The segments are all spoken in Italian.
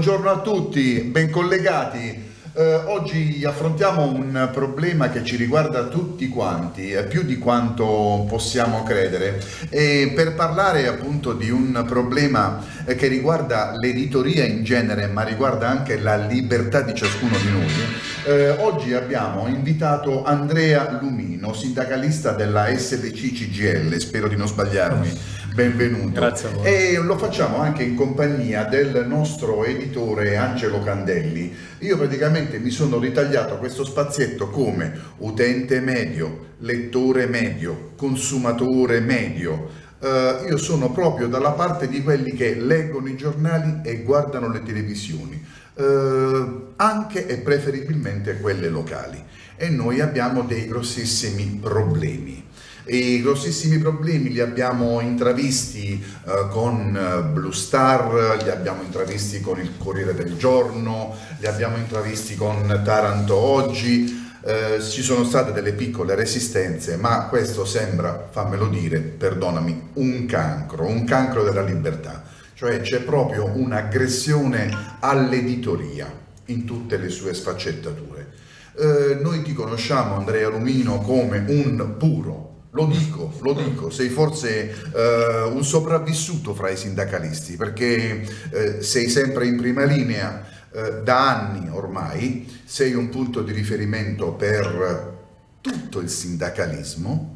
Buongiorno a tutti, ben collegati. Oggi affrontiamo un problema che ci riguarda tutti quanti, più di quanto possiamo credere. E per parlare appunto di un problema che riguarda l'editoria in genere, ma riguarda anche la libertà di ciascuno di noi, oggi abbiamo invitato Andrea Lumino, sindacalista della SLC CGIL, spero di non sbagliarmi. Benvenuto. Grazie a voi. E lo facciamo anche in compagnia del nostro editore Angelo Candelli. Io praticamente mi sono ritagliato questo spazietto come utente medio, lettore medio, consumatore medio. Io sono proprio dalla parte di quelli che leggono i giornali e guardano le televisioni, anche e preferibilmente quelle locali. E noi abbiamo dei grossissimi problemi. E i grossissimi problemi li abbiamo intravisti con Blue Star, li abbiamo intravisti con il Corriere del Giorno, li abbiamo intravisti con Taranto Oggi. Ci sono state delle piccole resistenze, ma questo sembra, fammelo dire, perdonami, un cancro della libertà. Cioè c'è proprio un'aggressione all'editoria in tutte le sue sfaccettature. Noi ti conosciamo, Andrea Lumino, come un puro. Lo dico, sei forse un sopravvissuto fra i sindacalisti, perché sei sempre in prima linea da anni ormai, sei un punto di riferimento per tutto il sindacalismo.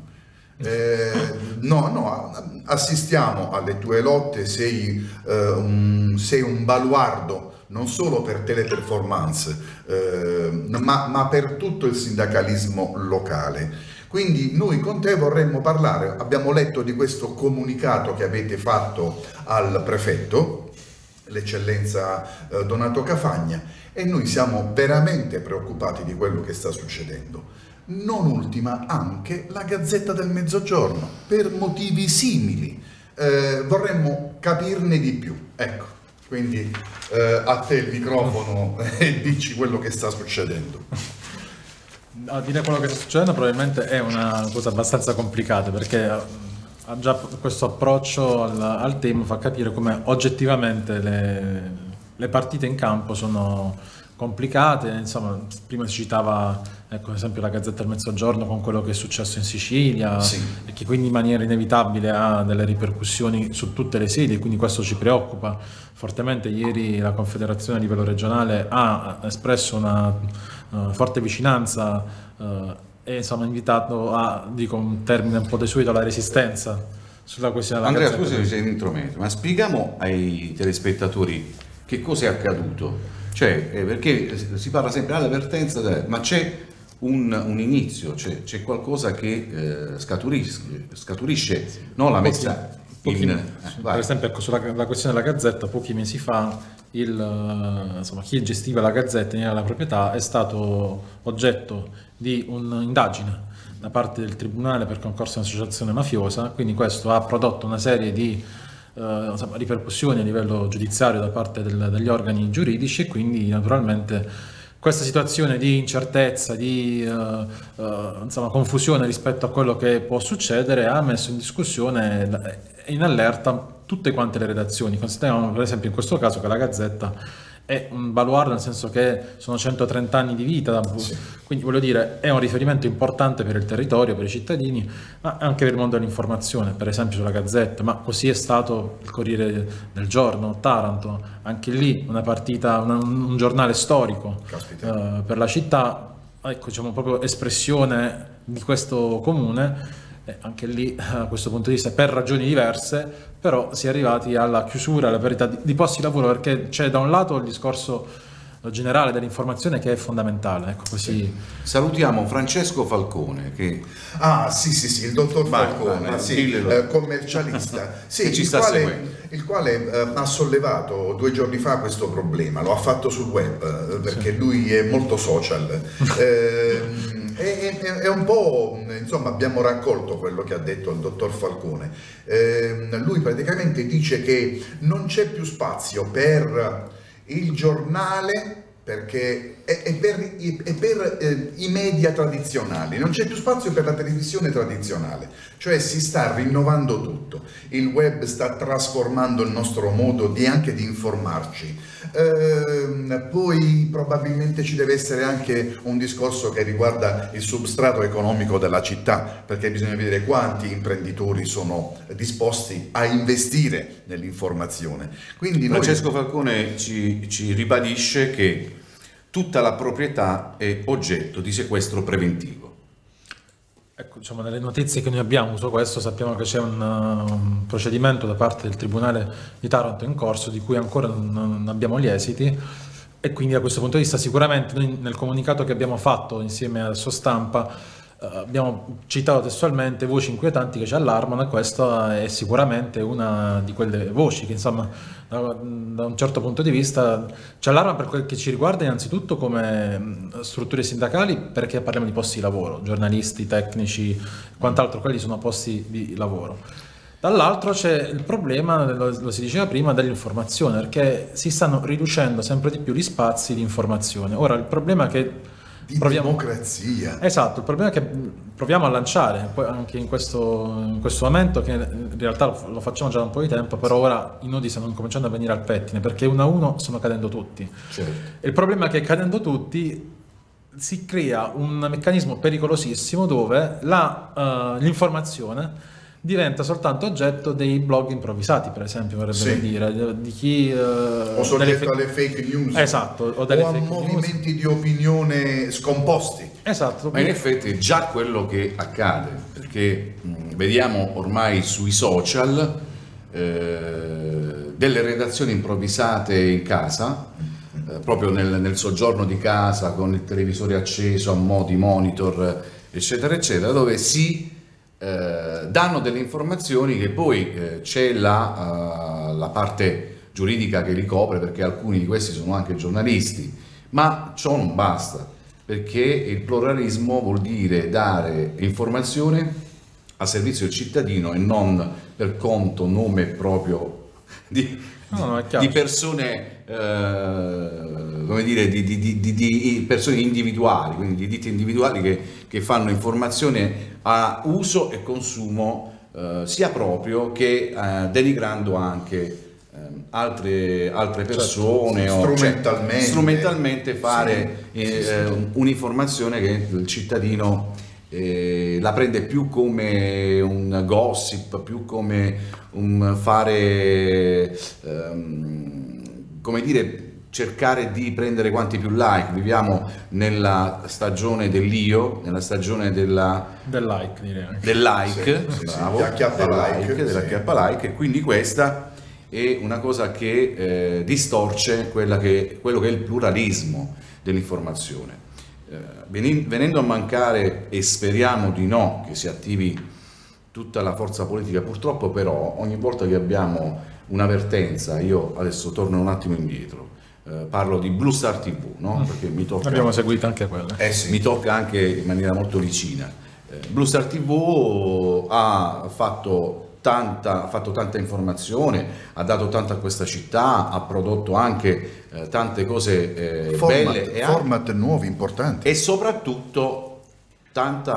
Assistiamo alle tue lotte, sei un baluardo non solo per Teleperformance, ma per tutto il sindacalismo locale. Quindi noi con te vorremmo parlare, abbiamo letto di questo comunicato che avete fatto al prefetto, l'eccellenza Donato Cafagna, e noi siamo veramente preoccupati di quello che sta succedendo. Non ultima anche la Gazzetta del Mezzogiorno, per motivi simili. Vorremmo capirne di più. Ecco, quindi a te il microfono e dici quello che sta succedendo. A dire quello che sta succedendo probabilmente è una cosa abbastanza complicata, perché già questo approccio al tema fa capire come oggettivamente le partite in campo sono complicate. Insomma, prima si citava, ecco, ad esempio la Gazzetta del Mezzogiorno con quello che è successo in Sicilia, sì, e che quindi in maniera inevitabile ha delle ripercussioni su tutte le sedi, e quindi questo ci preoccupa fortemente. Ieri la Confederazione a livello regionale ha espresso una forte vicinanza e insomma ha invitato a, dico un termine un po' desueto, alla resistenza sulla questione della Andrea, Gazzetta. scusa se ti intrometto, ma spieghiamo ai telespettatori che cosa è accaduto. Cioè, perché si parla sempre dell'avvertenza, ma c'è un inizio, c'è qualcosa che scaturisce, no, la messa per esempio, ecco, sulla la questione della Gazzetta, pochi mesi fa chi gestiva la Gazzetta nella proprietà è stato oggetto di un'indagine da parte del Tribunale per concorso in associazione mafiosa, quindi questo ha prodotto una serie di ripercussioni a livello giudiziario da parte degli organi giuridici, e quindi naturalmente questa situazione di incertezza, di confusione rispetto a quello che può succedere ha messo in discussione e in allerta tutte quante le redazioni. Consideriamo per esempio in questo caso che la Gazzetta è un baluardo, nel senso che sono 130 anni di vita, sì, quindi voglio dire è un riferimento importante per il territorio, per i cittadini, ma anche per il mondo dell'informazione, per esempio sulla Gazzetta, ma così è stato il Corriere del Giorno, Taranto, anche lì una partita, un giornale storico per la città, ecco, diciamo proprio espressione di questo comune. Anche lì, a questo punto di vista, per ragioni diverse, però si è arrivati alla chiusura, alla parità di posti di lavoro, perché c'è da un lato il discorso generale dell'informazione che è fondamentale. Ecco, così. Salutiamo Francesco Falcone che... il dottor Falcone, commercialista, sì, il quale ha sollevato 2 giorni fa questo problema, lo ha fatto sul web perché lui è molto social. È un po', insomma, abbiamo raccolto quello che ha detto il dottor Falcone. Lui praticamente dice che non c'è più spazio per il giornale, perché è per i media tradizionali, non c'è più spazio per la televisione tradizionale, cioè si sta rinnovando tutto, il web sta trasformando il nostro modo anche di informarci, poi probabilmente ci deve essere anche un discorso che riguarda il substrato economico della città, perché bisogna vedere quanti imprenditori sono disposti a investire nell'informazione. Quindi Francesco Falcone ci ribadisce che tutta la proprietà è oggetto di sequestro preventivo. Ecco, diciamo, nelle notizie che noi abbiamo su questo sappiamo che c'è un procedimento da parte del Tribunale di Taranto in corso di cui ancora non abbiamo gli esiti, e quindi da questo punto di vista sicuramente noi nel comunicato che abbiamo fatto insieme al suo stampa abbiamo citato testualmente voci inquietanti che ci allarmano, e questa è sicuramente una di quelle voci che insomma da un certo punto di vista ci allarma per quel che ci riguarda innanzitutto come strutture sindacali, perché parliamo di posti di lavoro, giornalisti, tecnici, quant'altro, quelli sono posti di lavoro. Dall'altro c'è il problema, lo si diceva prima, dell'informazione, perché si stanno riducendo sempre di più gli spazi di informazione. Ora il problema è che democrazia. Esatto, il problema è che proviamo a lanciare anche in questo momento, che in realtà lo facciamo già da un po' di tempo, però ora i nodi stanno cominciando a venire al pettine, perché uno a uno stanno cadendo tutti. Certo. E il problema è che cadendo tutti si crea un meccanismo pericolosissimo dove l'informazione diventa soltanto oggetto dei blog improvvisati, per esempio, vorrebbe dire, di chi o soggetto alle fake news, esatto, o a movimenti di opinione scomposti. Esatto. Ma in effetti è già quello che accade, perché vediamo ormai sui social delle redazioni improvvisate in casa, proprio nel soggiorno di casa, con il televisore acceso a mo' di monitor, eccetera eccetera, dove si danno delle informazioni che poi c'è la parte giuridica che li copre, perché alcuni di questi sono anche giornalisti, ma ciò non basta, perché il pluralismo vuol dire dare informazione a servizio del cittadino e non per conto, nome proprio di persone, come dire, di persone individuali, quindi di ditte individuali che fanno informazione a uso e consumo sia proprio che denigrando anche altre persone, certo, strumentalmente fare un'informazione che il cittadino la prende più come un gossip, più come un fare, come dire, cercare di prendere quanti più like. Viviamo nella stagione dell'io, nella stagione del like, direi anche. Del like, bravo, dell'acchiappa like, e quindi questa è una cosa che distorce quello che è il pluralismo dell'informazione. Venendo a mancare, e speriamo di no, che si attivi tutta la forza politica, purtroppo però ogni volta che abbiamo un'avvertenza, io adesso torno un attimo indietro, parlo di Blue Star TV, no? Perché mi tocca, abbiamo seguito anche quella, sì. Mi tocca anche in maniera molto vicina. Blue Star TV ha fatto tanta informazione, ha dato tanto a questa città, ha prodotto anche tante cose belle e format nuovi, importanti, e soprattutto tanto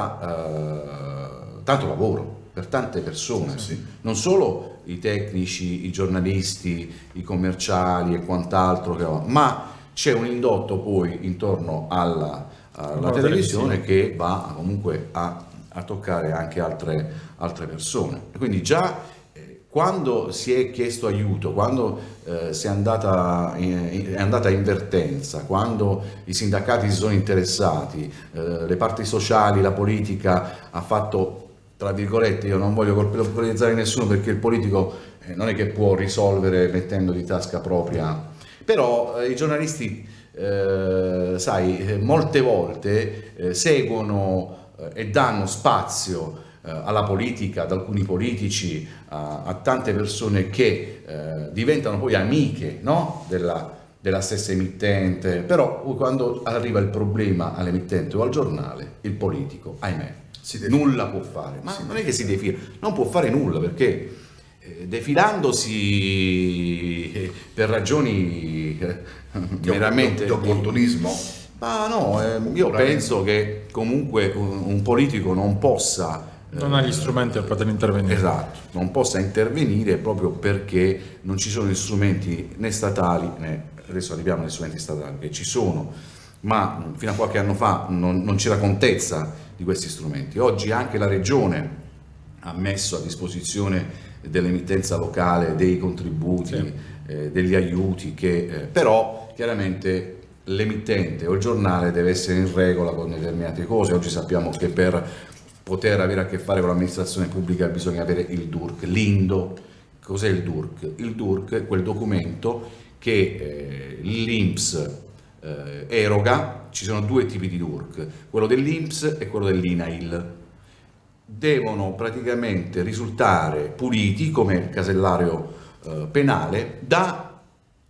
lavoro per tante persone, sì. Non solo i tecnici, i giornalisti, i commerciali e quant'altro, ma c'è un indotto poi intorno alla televisione che va comunque a toccare anche altre persone. Quindi già quando si è chiesto aiuto, quando è andata in vertenza, quando i sindacati si sono interessati, le parti sociali, la politica ha fatto, tra virgolette, io non voglio colpevolizzare nessuno, perché il politico non è che può risolvere mettendo di tasca propria, però i giornalisti, sai, molte volte seguono e danno spazio alla politica, ad alcuni politici, a tante persone che diventano poi amiche, no? della stessa emittente, però quando arriva il problema all'emittente o al giornale, il politico, ahimè, nulla può fare. Ma non è che si defila, non può fare nulla, perché defilandosi per ragioni meramente di opportunismo, Ma no, io penso che comunque un politico non possa... non ha gli strumenti per poter intervenire. Esatto, non possa intervenire proprio perché non ci sono gli strumenti né statali, né, adesso arriviamo agli strumenti statali, che ci sono, ma fino a qualche anno fa non c'era contezza di questi strumenti. Oggi anche la Regione ha messo a disposizione dell'emittenza locale dei contributi, sì, degli aiuti, che però chiaramente l'emittente o il giornale deve essere in regola con determinate cose. Oggi sappiamo che per poter avere a che fare con l'amministrazione pubblica bisogna avere il DURC, l'INDO. Cos'è il DURC? Il DURC è quel documento che l'INPS eroga. Ci sono due tipi di DURC, quello dell'INPS e quello dell'INAIL. Devono praticamente risultare puliti come il casellario penale da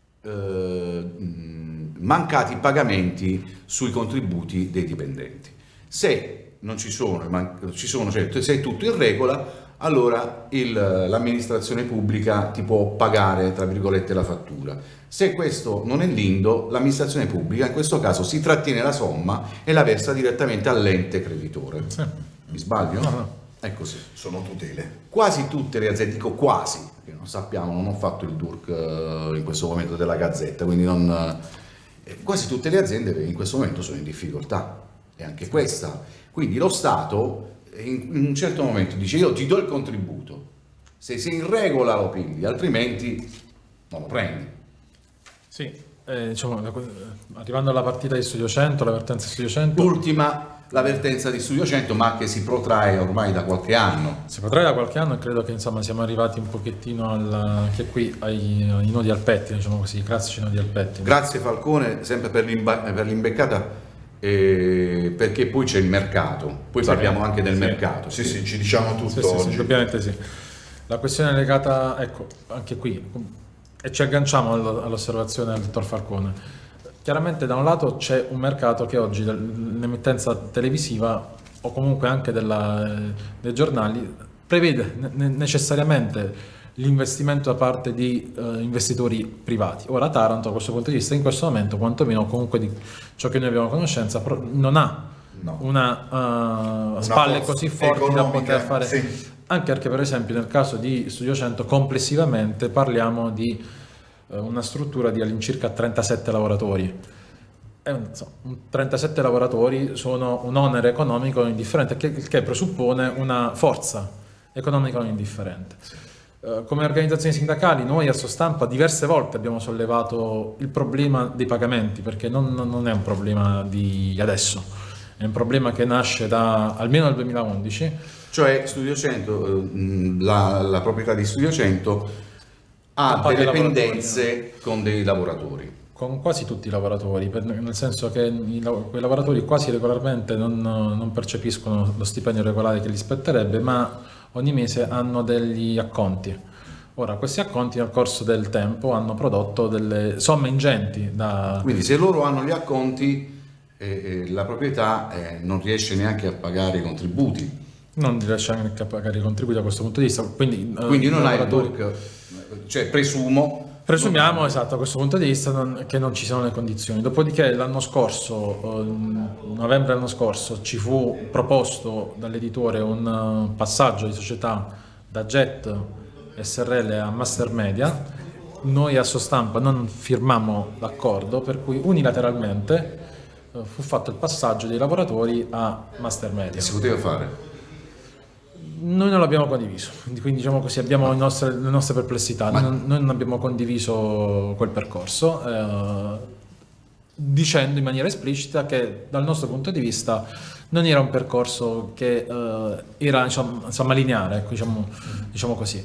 mancati pagamenti sui contributi dei dipendenti. Se non ci sono, cioè se è tutto in regola, allora l'amministrazione pubblica ti può pagare, tra virgolette, la fattura. Se questo non è l'INDO, l'amministrazione pubblica in questo caso si trattiene la somma e la versa direttamente all'ente creditore. Sì. Mi sbaglio? No. È così. Sono tutele. Quasi tutte le aziende, dico quasi, perché non sappiamo, non ho fatto il DURC in questo momento della Gazzetta, quindi quasi tutte le aziende in questo momento sono in difficoltà, e anche questa. Quindi lo Stato in un certo momento dice: io ti do il contributo, se sei in regola lo pigli, altrimenti non lo prendi. Sì, diciamo, arrivando alla partita di Studio 100, la vertenza di Studio 100... L'ultima, la vertenza di Studio 100, ma che si protrae ormai da qualche anno. Si protrae da qualche anno, e credo che insomma siamo arrivati un pochettino anche qui ai nodi al pettine, diciamo così, i classici nodi al pettine. Grazie Falcone, sempre per l'imbeccata, perché poi c'è il mercato, poi sì, parliamo anche del mercato. Sì, sì, ci diciamo tutto oggi. Sì, ovviamente sì. La questione è legata, ecco, anche qui, e ci agganciamo all'osservazione del dottor Falcone. Chiaramente da un lato c'è un mercato che oggi l'emittenza televisiva o comunque anche dei giornali prevede necessariamente l'investimento da parte di investitori privati. Ora Taranto, da questo punto di vista, in questo momento, quantomeno comunque di ciò che noi abbiamo conoscenza, non ha una spalle così forti da poter fare. Sì. Anche perché, per esempio, nel caso di Studio 100 complessivamente parliamo di una struttura di all'incirca 37 lavoratori. 37 lavoratori sono un onere economico indifferente, che presuppone una forza economica non indifferente. Come organizzazioni sindacali noi a Sostampa diverse volte abbiamo sollevato il problema dei pagamenti, perché non è un problema di adesso, è un problema che nasce almeno dal 2011. Cioè Studio 100, la proprietà di Studio 100 ha delle pendenze con dei lavoratori. Con quasi tutti i lavoratori, nel senso che quei lavoratori quasi regolarmente non percepiscono lo stipendio regolare che gli spetterebbe, ma ogni mese hanno degli acconti. Ora, questi acconti nel corso del tempo hanno prodotto delle somme ingenti. Quindi se loro hanno gli acconti, la proprietà non riesce neanche a pagare i contributi. Non riesce neanche a pagare i contributi da questo punto di vista. Quindi non hai il DURC, cioè Presumiamo, esatto, a questo punto di vista che non ci siano le condizioni. Dopodiché l'anno scorso, novembre dell'anno scorso, ci fu proposto dall'editore un passaggio di società da Jet SRL a Master Media. Noi a Sostampa non firmammo l'accordo, per cui unilateralmente fu fatto il passaggio dei lavoratori a Master Media. Si poteva fare? Noi non l'abbiamo condiviso, quindi diciamo così abbiamo le nostre perplessità. Noi non abbiamo condiviso quel percorso, dicendo in maniera esplicita che dal nostro punto di vista non era un percorso che era insomma lineare, ecco, diciamo così.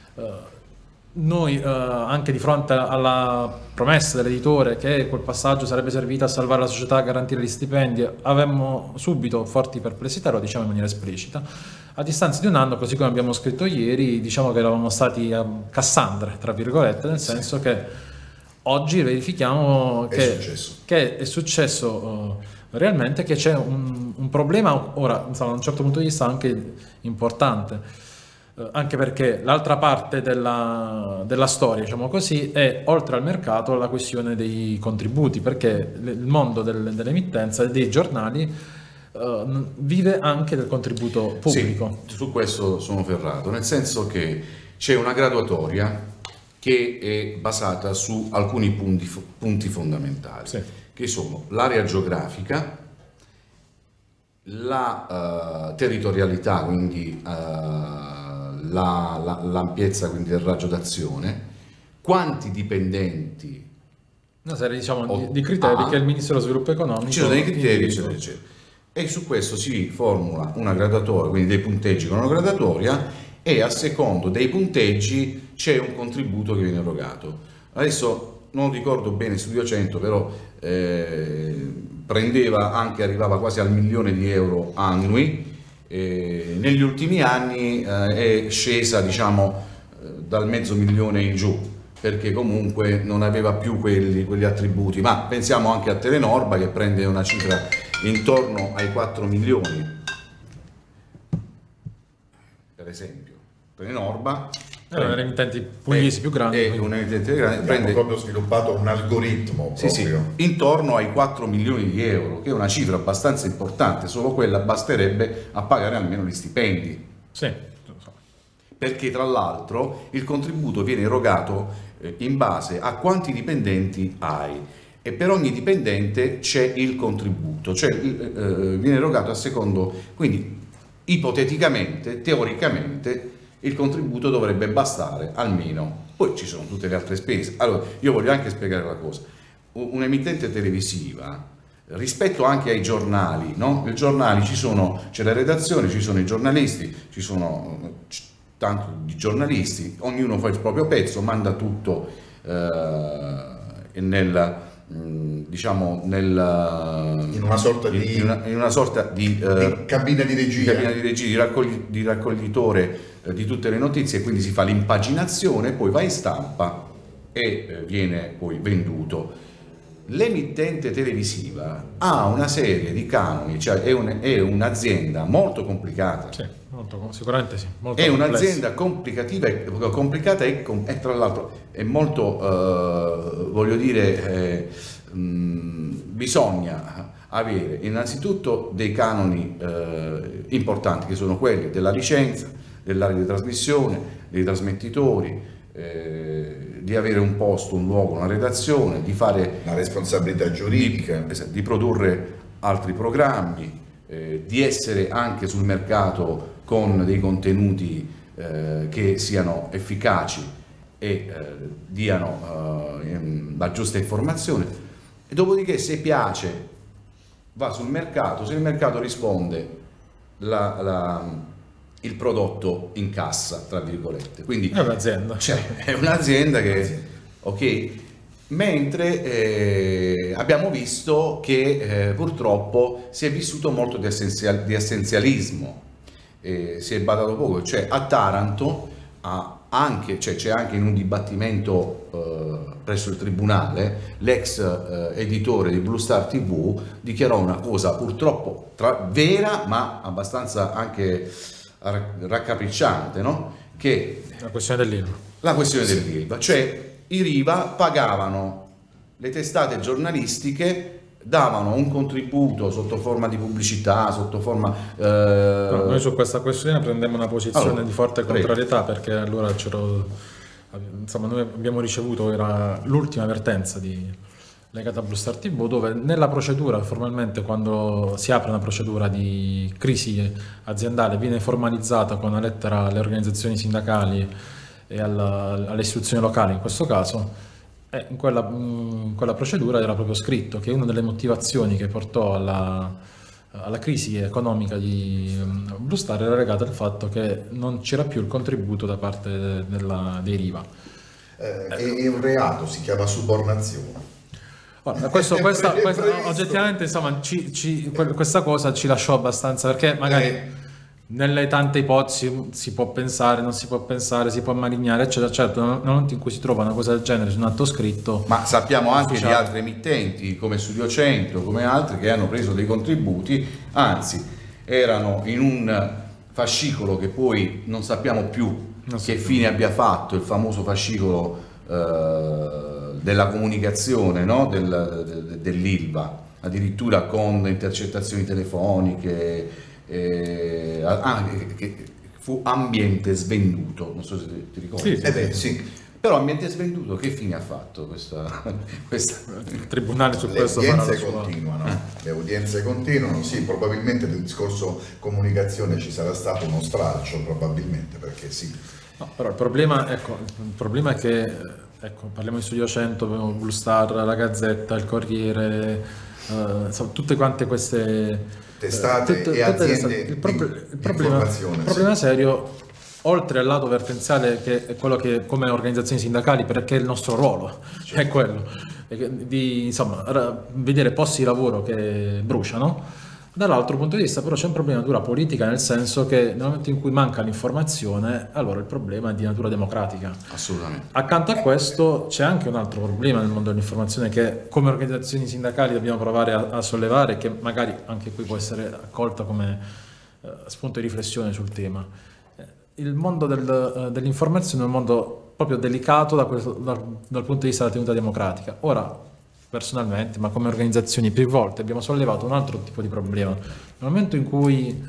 Noi anche di fronte alla promessa dell'editore che quel passaggio sarebbe servito a salvare la società, a garantire gli stipendi, avevamo subito forti perplessità, lo diciamo in maniera esplicita. A distanza di un anno, così come abbiamo scritto ieri, diciamo che eravamo stati a Cassandre, tra virgolette, nel senso che oggi verifichiamo che è successo realmente, che c'è un problema ora, insomma, da un certo punto di vista anche importante. anche perché l'altra parte della storia, diciamo così, è oltre al mercato la questione dei contributi, perché il mondo dell'emittenza e dei giornali vive anche del contributo pubblico. Sì, su questo sono ferrato, nel senso che c'è una graduatoria che è basata su alcuni punti fondamentali, sì, che sono l'area geografica, la territorialità, quindi l'ampiezza quindi del raggio d'azione, quanti dipendenti, una serie diciamo di criteri che il Ministero dello Sviluppo Economico ci sono dei criteri eccetera, eccetera. E su questo si formula una graduatoria, quindi dei punteggi con una graduatoria, e a secondo dei punteggi c'è un contributo che viene erogato. Adesso non ricordo bene Studio 100, però arrivava quasi al 1 milione di euro annui. Negli ultimi anni è scesa, diciamo, dal 500.000 in giù, perché comunque non aveva più quegli attributi. Ma pensiamo anche a Telenorba, che prende una cifra intorno ai 4 milioni, per esempio. Telenorba è uno degli emittenti pugliesi più grandi. Abbiamo proprio sviluppato un algoritmo intorno ai 4 milioni di euro, che è una cifra abbastanza importante. Solo quella basterebbe a pagare almeno gli stipendi. Sì. Perché tra l'altro il contributo viene erogato in base a quanti dipendenti hai, e per ogni dipendente c'è il contributo, cioè viene erogato a secondo, quindi ipoteticamente, teoricamente, il contributo dovrebbe bastare almeno. Poi ci sono tutte le altre spese. Allora, io voglio anche spiegare una cosa. Un'emittente televisiva, rispetto anche ai giornali, no? Nei giornali c'è la redazione, ci sono i giornalisti, ci sono tanto di giornalisti, ognuno fa il proprio pezzo, manda tutto in una sorta di cabina di regia, di raccoglitore di tutte le notizie, quindi si fa l'impaginazione, poi va in stampa e viene poi venduto. L'emittente televisiva ha una serie di canoni, cioè è un'azienda molto complicata. Sì, sicuramente sì. Molto è un'azienda complicata e tra l'altro è molto, voglio dire, bisogna avere innanzitutto dei canoni importanti, che sono quelli della licenza, dell'area di trasmissione, dei trasmettitori, di avere un posto, un luogo, una redazione, di fare la responsabilità giuridica, di produrre altri programmi, di essere anche sul mercato con dei contenuti che siano efficaci e diano la giusta informazione, e dopodiché, se piace, va sul mercato, se il mercato risponde, il prodotto incassa, tra virgolette. Quindi è un'azienda. È un'azienda che, ok, mentre abbiamo visto che purtroppo si è vissuto molto di essenzialismo, si è badato poco, cioè a Taranto c'è anche in un dibattimento presso il tribunale, l'ex editore di Blue Star TV dichiarò una cosa purtroppo vera, ma abbastanza anche raccapricciante, no? Che la questione dell'ILVA. La questione dell'ILVA, cioè i Riva pagavano le testate giornalistiche, davano un contributo sotto forma di pubblicità, sotto forma... noi su questa questione prendiamo una posizione di forte contrarietà, perché allora noi abbiamo ricevuto, era l'ultima avvertenza legata a Blue Star TV, dove nella procedura, formalmente, quando si apre una procedura di crisi aziendale, viene formalizzata con una lettera alle organizzazioni sindacali e alle istituzioni locali in questo caso, e in quella procedura era proprio scritto che una delle motivazioni che portò alla crisi economica di Blue Star era legata al fatto che non c'era più il contributo da parte dei Riva. È un reato, si chiama subornazione. Guarda, oggettivamente, insomma, questa cosa ci lasciò abbastanza, perché magari nelle tante ipotesi si può pensare, non si può pensare, si può malignare, eccetera. Certo, nel momento in cui si trova una cosa del genere su un atto scritto, ma sappiamo anche di altre emittenti come Studio 100, come altri, che hanno preso dei contributi, anzi erano in un fascicolo che poi non sappiamo più che fine abbia fatto, il famoso fascicolo della comunicazione, no? dell'Ilva, addirittura con intercettazioni telefoniche, che fu ambiente svenduto, non so se ti ricordi. Sì. Però ambiente svenduto che fine ha fatto questa... Il tribunale su questo le udienze continuano, sì, probabilmente del discorso comunicazione ci sarà stato uno stralcio, probabilmente, perché sì. No, però il problema è che, parliamo di Studio 100, Blue Star, la Gazzetta, il Corriere, insomma, tutte quante queste testate e aziende il problema serio, oltre al lato vertenziale, che è quello che come organizzazioni sindacali, perché il nostro ruolo è quello di vedere posti di lavoro che bruciano. Dall'altro punto di vista però c'è un problema di natura politica, nel senso che nel momento in cui manca l'informazione, allora il problema è di natura democratica. Assolutamente. Accanto a questo c'è anche un altro problema nel mondo dell'informazione che come organizzazioni sindacali dobbiamo provare a sollevare, che magari anche qui può essere accolta come spunto di riflessione sul tema. Il mondo dell'informazione è un mondo proprio delicato dal punto di vista della tenuta democratica. Ora, personalmente, ma come organizzazioni più volte abbiamo sollevato un altro tipo di problema. Nel momento in cui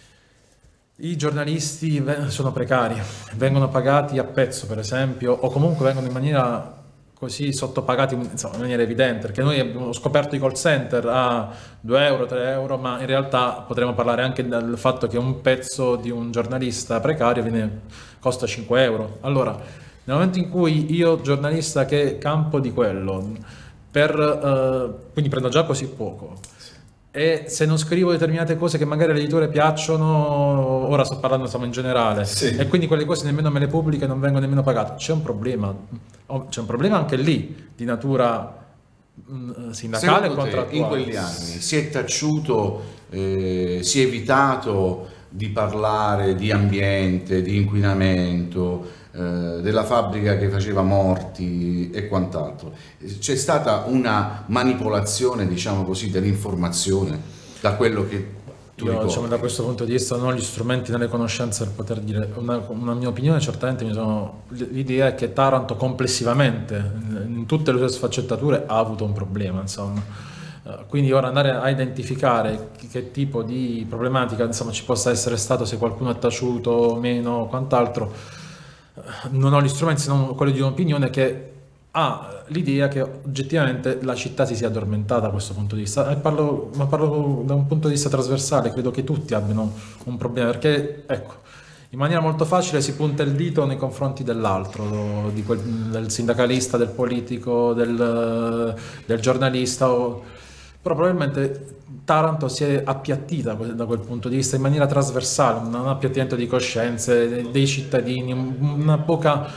i giornalisti sono precari, vengono pagati a pezzo per esempio, o comunque vengono in maniera così sottopagati in maniera evidente, perché noi abbiamo scoperto i call center a 2 euro, 3 euro, ma in realtà potremmo parlare anche del fatto che un pezzo di un giornalista precario costa 5 euro. Allora, nel momento in cui io, giornalista che campo di quello, quindi prendo già così poco, e se non scrivo determinate cose che magari all'editore piacciono, ora sto parlando in generale, e quindi quelle cose nemmeno me le pubblico e non vengo nemmeno pagato, c'è un problema anche lì di natura sindacale e contrattuale. In quegli anni si è taciuto, si è evitato di parlare di ambiente, di inquinamento, della fabbrica che faceva morti e quant'altro. C'è stata una manipolazione, diciamo così, dell'informazione, da quello che tu ricordi. Da questo punto di vista non ho gli strumenti né le conoscenze per poter dire una mia opinione. Certamente l'idea è che Taranto complessivamente, in tutte le sue sfaccettature, ha avuto un problema, insomma. Quindi ora andare a identificare che tipo di problematica ci possa essere stato, se qualcuno è taciuto o meno, quant'altro, non ho gli strumenti se non quello di un'opinione che ha l'idea che oggettivamente la città si sia addormentata da questo punto di vista. Parlo da un punto di vista trasversale, credo che tutti abbiano un problema, perché in maniera molto facile si punta il dito nei confronti dell'altro, del sindacalista, del politico, del giornalista, però probabilmente Taranto si è appiattita da quel punto di vista in maniera trasversale, un appiattimento di coscienze dei cittadini, una poca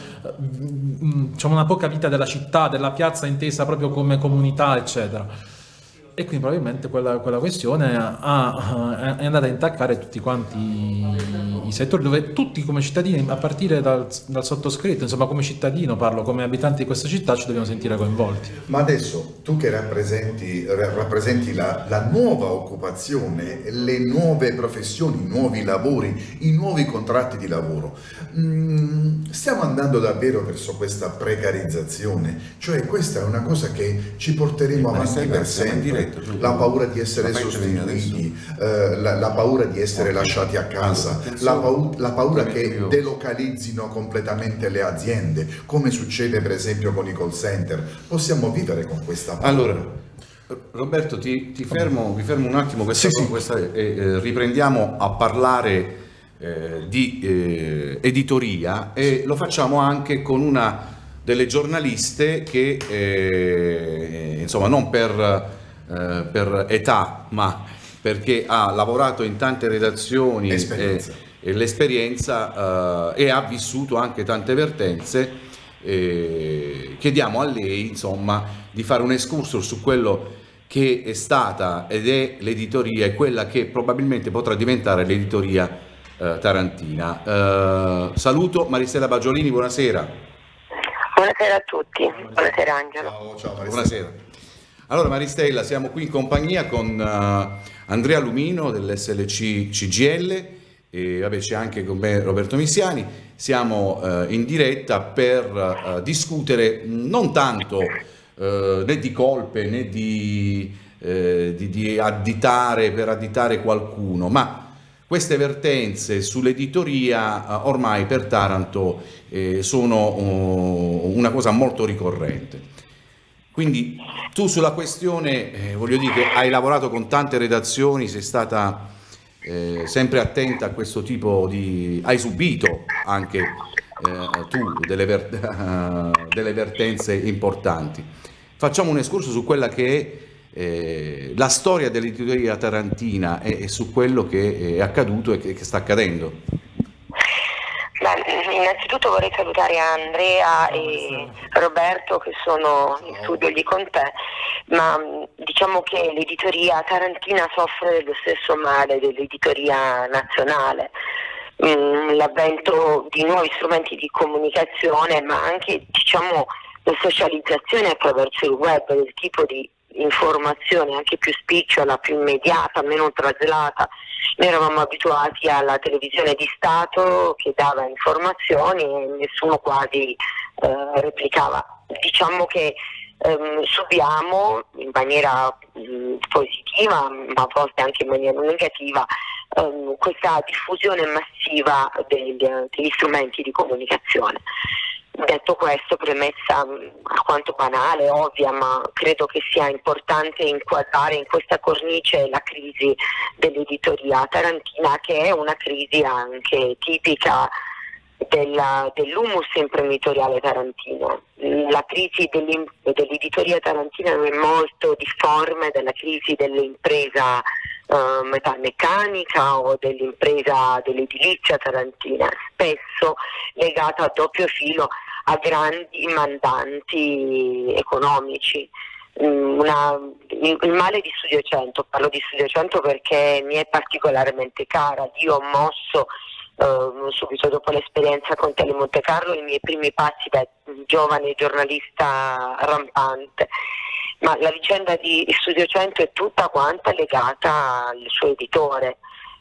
vita della città, della piazza intesa proprio come comunità, eccetera. E quindi probabilmente quella questione è andata a intaccare tutti quanti i settori, dove tutti come cittadini, a partire dal sottoscritto, insomma come cittadino parlo, come abitanti di questa città, ci dobbiamo sentire coinvolti. Ma adesso tu che rappresenti la nuova occupazione, le nuove professioni, i nuovi lavori, i nuovi contratti di lavoro, stiamo andando davvero verso questa precarizzazione? Cioè questa è una cosa che ci porteremo avanti per sempre. La paura di essere sostituiti, la paura di essere lasciati a casa, la paura che delocalizzino completamente le aziende, come succede per esempio con i call center. Possiamo vivere con questa paura? Allora, Roberto, vi fermo un attimo e riprendiamo a parlare di editoria, e lo facciamo anche con una delle giornaliste che insomma non per età, ma perché ha lavorato in tante redazioni e l'esperienza e ha vissuto anche tante vertenze. Chiediamo a lei insomma di fare un excursus su quello che è stata ed è l'editoria e quella che probabilmente potrà diventare l'editoria tarantina. Saluto Maristella Bagiolini, buonasera. Buonasera a tutti, buonasera Angelo. Ciao Maristella. Buonasera. Allora Maristella, siamo qui in compagnia con Andrea Lumino dell'SLC CGIL e vabbè, c'è anche con me Roberto Missiani. Siamo in diretta per discutere non tanto né di colpe né di additare per additare qualcuno, ma queste vertenze sull'editoria ormai per Taranto sono una cosa molto ricorrente. Quindi tu sulla questione, voglio dire che hai lavorato con tante redazioni, sei stata sempre attenta a questo tipo di... hai subito anche tu delle vertenze importanti. Facciamo un escurso su quella che è la storia dell'editoria tarantina e su quello che è accaduto e che sta accadendo. Innanzitutto vorrei salutare Andrea e Roberto che sono in studio lì con te, ma diciamo che l'editoria tarantina soffre dello stesso male dell'editoria nazionale. L'avvento di nuovi strumenti di comunicazione, ma anche diciamo la socializzazione attraverso il web del tipo di informazione anche più spicciola, più immediata, meno traslata. Noi eravamo abituati alla televisione di Stato che dava informazioni e nessuno quasi replicava. Diciamo che subiamo in maniera positiva, ma a volte anche in maniera negativa, questa diffusione massiva degli strumenti di comunicazione. Detto questo, premessa alquanto banale, ovvia, ma credo che sia importante inquadrare in questa cornice la crisi dell'editoria tarantina, che è una crisi anche tipica dell'humus imprenditoriale tarantino. La crisi dell'editoria tarantina è molto difforme dalla crisi dell'impresa metalmeccanica o dell'impresa dell'edilizia tarantina, spesso legata a doppio filo a grandi mandanti economici. Il male di Studio 100, parlo di Studio 100 perché mi è particolarmente cara. Io ho mosso subito dopo l'esperienza con Tele Monte Carlo i miei primi passi da giovane giornalista rampante, ma la vicenda di Studio 100 è tutta quanta legata al suo editore.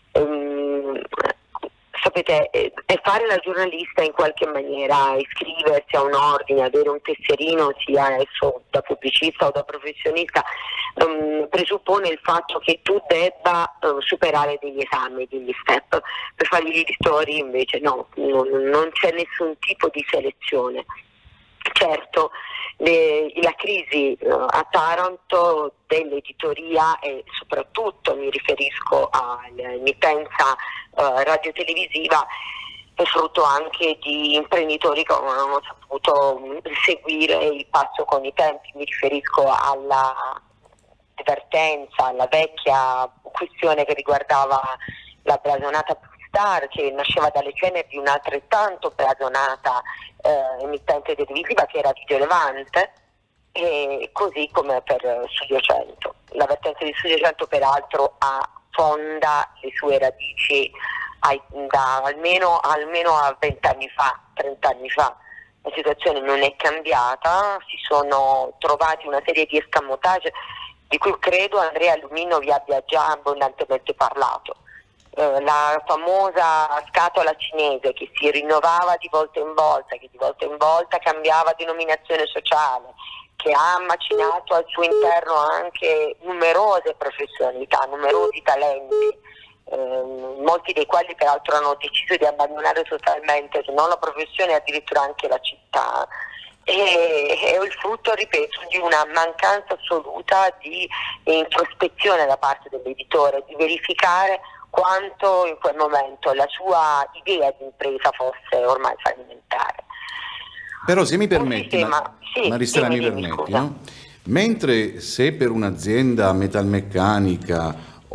Sapete, è fare la giornalista in qualche maniera, iscriversi a un ordine, avere un tesserino, sia esso da pubblicista o da professionista, presuppone il fatto che tu debba superare degli esami, degli step. Per fare gli editori invece no, non c'è nessun tipo di selezione. Certo, la crisi a Taranto dell'editoria e soprattutto mi riferisco all'emittenza radiotelevisiva è frutto anche di imprenditori che non hanno saputo seguire il passo con i tempi. Mi riferisco alla divertenza, alla vecchia questione che riguardava la blasonata Star, che nasceva dalle ceneri di un'altrettanto blasonata emittente televisiva che era Video Levante, e così come per Studio 100. La vertenza di Studio 100 peraltro affonda le sue radici almeno a 20 anni fa, 30 anni fa. La situazione non è cambiata, si sono trovati una serie di escamotage di cui credo Andrea Lumino vi abbia già abbondantemente parlato. La famosa scatola cinese che si rinnovava di volta in volta, che di volta in volta cambiava denominazione sociale, che ha macinato al suo interno anche numerose professionalità, numerosi talenti, molti dei quali peraltro hanno deciso di abbandonare totalmente, se non la professione, addirittura anche la città. È il frutto, ripeto, di una mancanza assoluta di introspezione da parte dell'editore, di verificare quanto in quel momento la sua idea di impresa fosse ormai fallimentare. Però se mi permetti, sì, Maristella, mi permetti, no? Mentre se per un'azienda metalmeccanica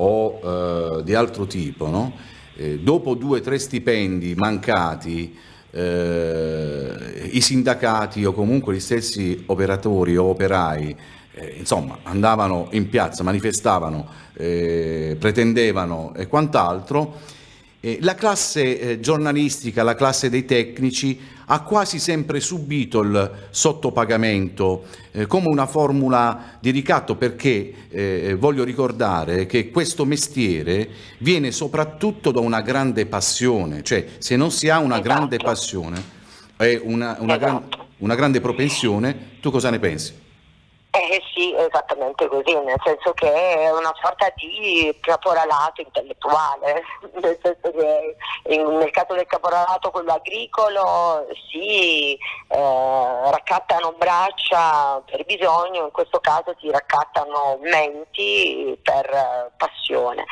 o di altro tipo, no? Dopo 2 o 3 stipendi mancati, i sindacati o comunque gli stessi operatori o operai insomma andavano in piazza, manifestavano, pretendevano e quant'altro, la classe giornalistica, la classe dei tecnici ha quasi sempre subito il sottopagamento come una formula di ricatto, perché voglio ricordare che questo mestiere viene soprattutto da una grande passione, cioè se non si ha una grande passione e una grande propensione, tu cosa ne pensi? Sì, esattamente così, nel senso che è una sorta di caporalato intellettuale, nel senso che nel caso del caporalato, quello agricolo, si raccattano braccia per bisogno, in questo caso si raccattano menti per passione.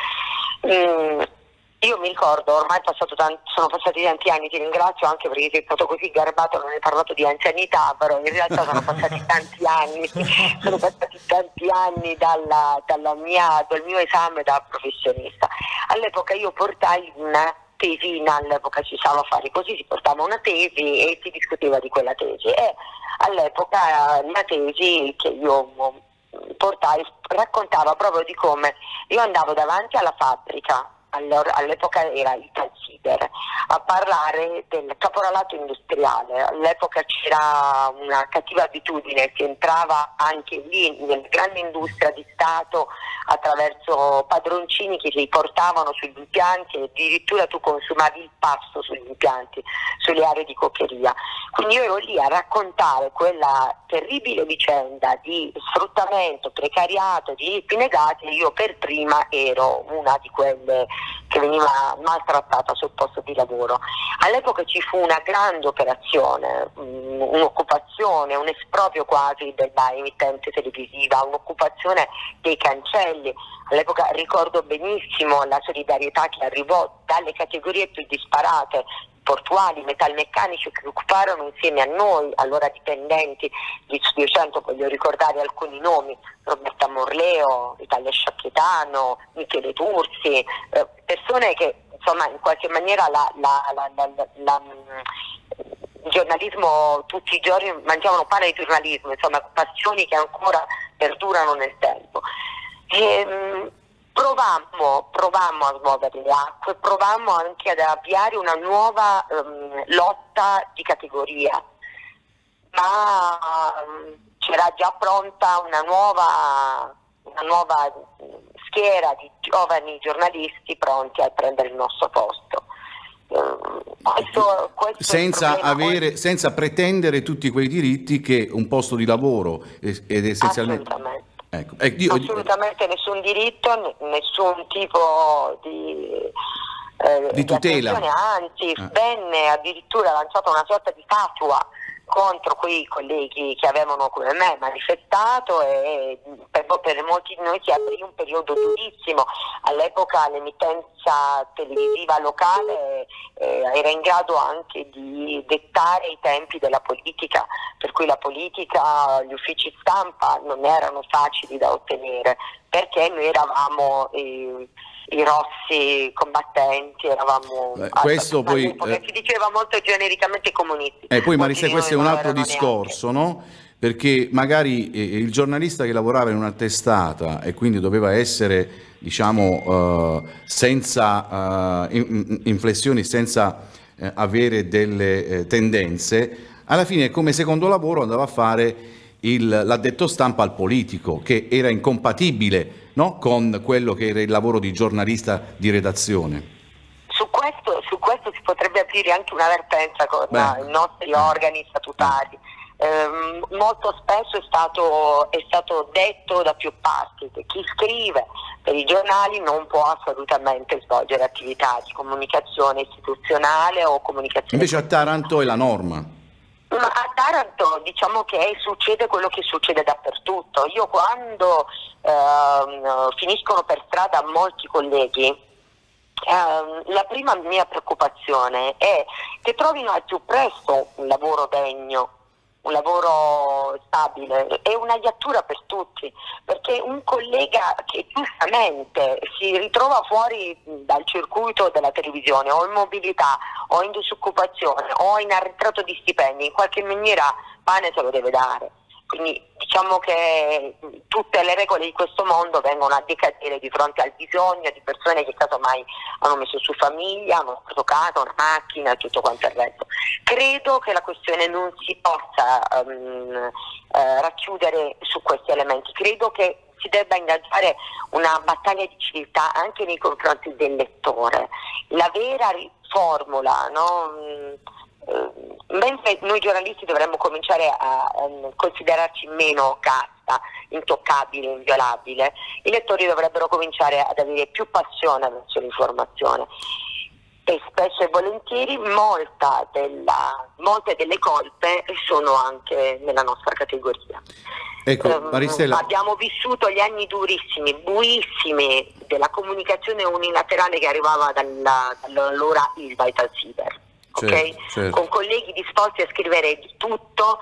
Io mi ricordo, ormai sono passati tanti anni, ti ringrazio anche perché sei stato così garbato, non hai parlato di anzianità, però in realtà sono passati tanti anni, dal mio esame da professionista. All'epoca io portai una tesina, all'epoca si usava fare così, si portava una tesi e si discuteva di quella tesi, e all'epoca la tesi che io portai raccontava proprio di come io andavo davanti alla fabbrica, all'epoca era Italsider, a parlare del caporalato industriale. All'epoca c'era una cattiva abitudine, si entrava anche lì nella grande industria di Stato attraverso padroncini che li portavano sugli impianti, e addirittura tu consumavi il pasto sugli impianti, sulle aree di coccheria. Quindi io ero lì a raccontare quella terribile vicenda di sfruttamento, precariato, diritti negati, e io per prima ero una di quelle che veniva maltrattata sul posto di lavoro. All'epoca ci fu una grande operazione, un'occupazione, un esproprio quasi della emittente televisiva, un'occupazione dei cancelli. All'epoca ricordo benissimo la solidarietà che arrivò dalle categorie più disparate, portuali, metalmeccanici, che occuparono insieme a noi, allora dipendenti di Studio 100, voglio ricordare alcuni nomi: Roberta Morleo, Italia Sciacchietano, Michele Tursi, persone che insomma in qualche maniera il giornalismo, tutti i giorni mangiavano pane di giornalismo, insomma passioni che ancora perdurano nel tempo. Provammo a smuovere le acque, provammo anche ad avviare una nuova lotta di categoria, ma c'era già pronta una nuova schiera di giovani giornalisti pronti a prendere il nostro posto. Senza pretendere tutti quei diritti che un posto di lavoro ed essenzialmente... Assolutamente nessun diritto, nessun tipo di tutela. Anzi, venne addirittura lanciata una sorta di fatua contro quei colleghi che avevano come me manifestato, e per molti di noi si aprì un periodo durissimo. All'epoca l'emittenza televisiva locale era in grado anche di dettare i tempi della politica, per cui la politica, gli uffici stampa non erano facili da ottenere, perché noi eravamo i rossi combattenti, eravamo questo poi si diceva molto genericamente comunisti. Poi Marisa, questo è un altro discorso, no? Perché magari il giornalista che lavorava in una testata e quindi doveva essere, diciamo, senza inflessioni, senza avere delle tendenze, alla fine come secondo lavoro andava a fare l'addetto stampa al politico, che era incompatibile, no? Con quello che era il lavoro di giornalista di redazione. Su questo si potrebbe aprire anche una vertenza con i nostri organi statutari. Molto spesso è stato detto da più parti che chi scrive per i giornali non può assolutamente svolgere attività di comunicazione istituzionale o comunicazione. Invece a Taranto è la norma. Ma a Taranto diciamo che succede quello che succede dappertutto. Io quando finiscono per strada molti colleghi, la prima mia preoccupazione è che trovino al più presto un lavoro degno, un lavoro stabile e una iattura per tutti, perché un collega che giustamente si ritrova fuori dal circuito della televisione, o in mobilità, o in disoccupazione, o in arretrato di stipendi, in qualche maniera pane se lo deve dare. Quindi diciamo che tutte le regole di questo mondo vengono a decadere di fronte al bisogno di persone che casomai hanno messo su famiglia, hanno preso casa, una macchina e tutto quanto il resto. Credo che la questione non si possa racchiudere su questi elementi. Credo che si debba ingaggiare una battaglia di civiltà anche nei confronti del lettore. La vera formula, no? Mentre noi giornalisti dovremmo cominciare a considerarci meno casta, intoccabile, inviolabile, i lettori dovrebbero cominciare ad avere più passione verso l'informazione. E spesso e volentieri molte delle colpe sono anche nella nostra categoria. Ecco, Maristella, abbiamo vissuto gli anni durissimi, buissimi della comunicazione unilaterale che arrivava dall'allora Ilva e dal Siber. Okay? Certo. Con colleghi disposti a scrivere di tutto,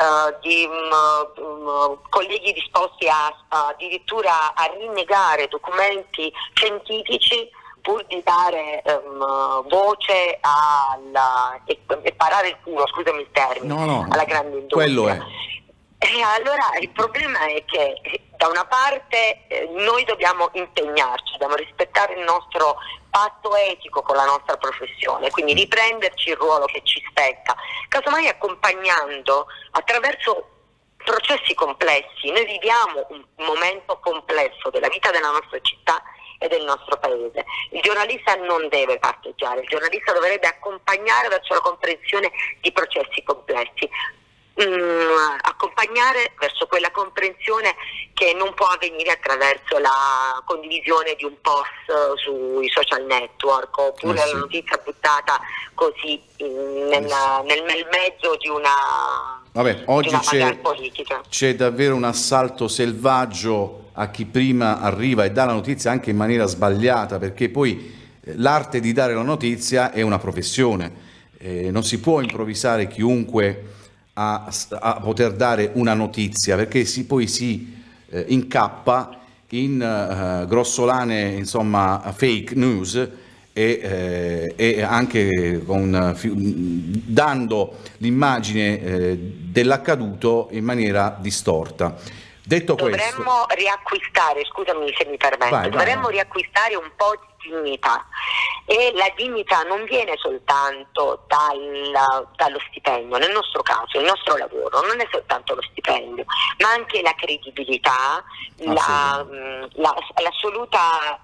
colleghi disposti addirittura a rinnegare documenti scientifici pur di dare voce e parare il culo, scusami il termine, alla grande industria. Quello è. E allora il problema è che da una parte noi dobbiamo impegnarci, dobbiamo rispettare il nostro patto etico con la nostra professione, quindi riprenderci il ruolo che ci spetta, casomai accompagnando attraverso processi complessi. Noi viviamo un momento complesso della vita della nostra città e del nostro paese. Il giornalista non deve parteggiare, il giornalista dovrebbe accompagnare verso la comprensione di processi complessi. Accompagnare verso quella comprensione che non può avvenire attraverso la condivisione di un post sui social network oppure la notizia buttata così nel mezzo di una, oggi politica. C'è davvero un assalto selvaggio a chi prima arriva e dà la notizia anche in maniera sbagliata, perché poi l'arte di dare la notizia è una professione, non si può improvvisare chiunque a poter dare una notizia, perché poi si incappa in grossolane, insomma, fake news e anche dando l'immagine dell'accaduto in maniera distorta. Detto dovremmo riacquistare, scusami se mi permetto, dovremmo riacquistare un po' di dignità, e la dignità non viene soltanto dallo stipendio. Nel nostro caso il nostro lavoro non è soltanto lo stipendio, ma anche la credibilità, l'assoluta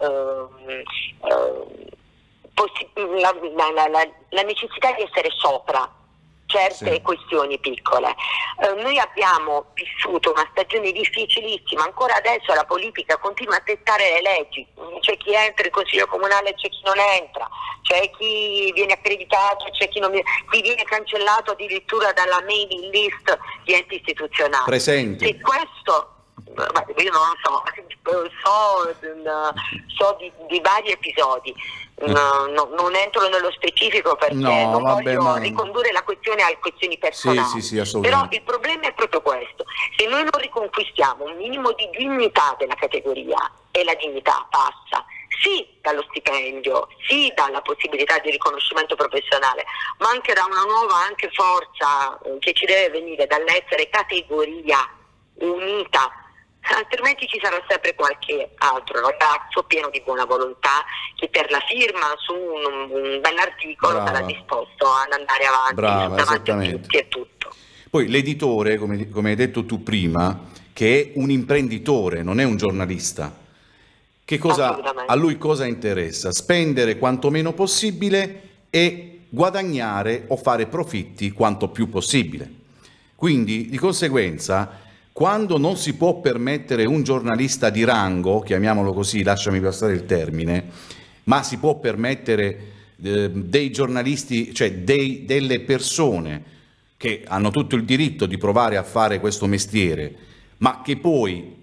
la necessità di essere sopra certe questioni piccole. Noi abbiamo vissuto una stagione difficilissima, ancora adesso la politica continua a dettare le leggi, c'è chi entra in consiglio comunale, c'è chi non entra, c'è chi viene accreditato, c'è chi non viene, chi viene cancellato addirittura dalla mailing list di enti istituzionali. Presente. Se questo, io non lo so di vari episodi. Non entro nello specifico perché non voglio ricondurre la questione a questioni personali, però il problema è proprio questo: se noi non riconquistiamo un minimo di dignità della categoria, e la dignità passa sì dallo stipendio, sì dalla possibilità di riconoscimento professionale, ma anche da una nuova forza che ci deve venire dall'essere categoria unita. Altrimenti ci sarà sempre qualche altro ragazzo pieno di buona volontà che per la firma su un bell'articolo sarà disposto ad andare avanti davanti a tutti e tutto. Poi l'editore, come hai detto tu prima, che è un imprenditore, non è un giornalista, a lui cosa interessa? Spendere quanto meno possibile e guadagnare o fare profitti quanto più possibile. Quindi, di conseguenza, quando non si può permettere un giornalista di rango, chiamiamolo così, lasciami passare il termine, ma si può permettere dei giornalisti, cioè delle persone che hanno tutto il diritto di provare a fare questo mestiere, ma che poi,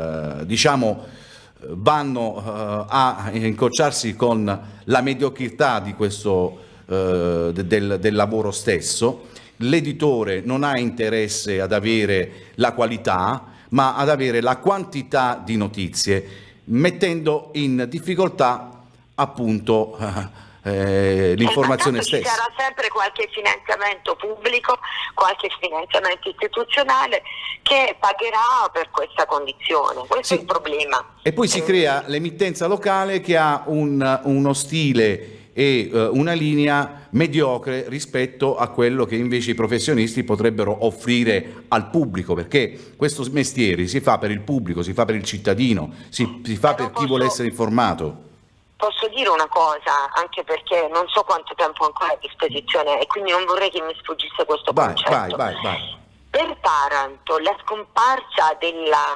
vanno a incrociarsi con la mediocrità di questo, del lavoro stesso. L'editore non ha interesse ad avere la qualità, ma ad avere la quantità di notizie, mettendo in difficoltà appunto l'informazione stessa. Ci sarà sempre qualche finanziamento pubblico, qualche finanziamento istituzionale che pagherà per questa condizione. Questo è il problema. E poi si crea l'emittenza locale che ha uno stile e una linea mediocre rispetto a quello che invece i professionisti potrebbero offrire al pubblico, perché questo mestiere si fa per il pubblico, si fa per il cittadino, si fa per chi vuole essere informato. Posso dire una cosa, anche perché non so quanto tempo ancora a disposizione e quindi non vorrei che mi sfuggisse questo concetto. Vai. Per Taranto la scomparsa della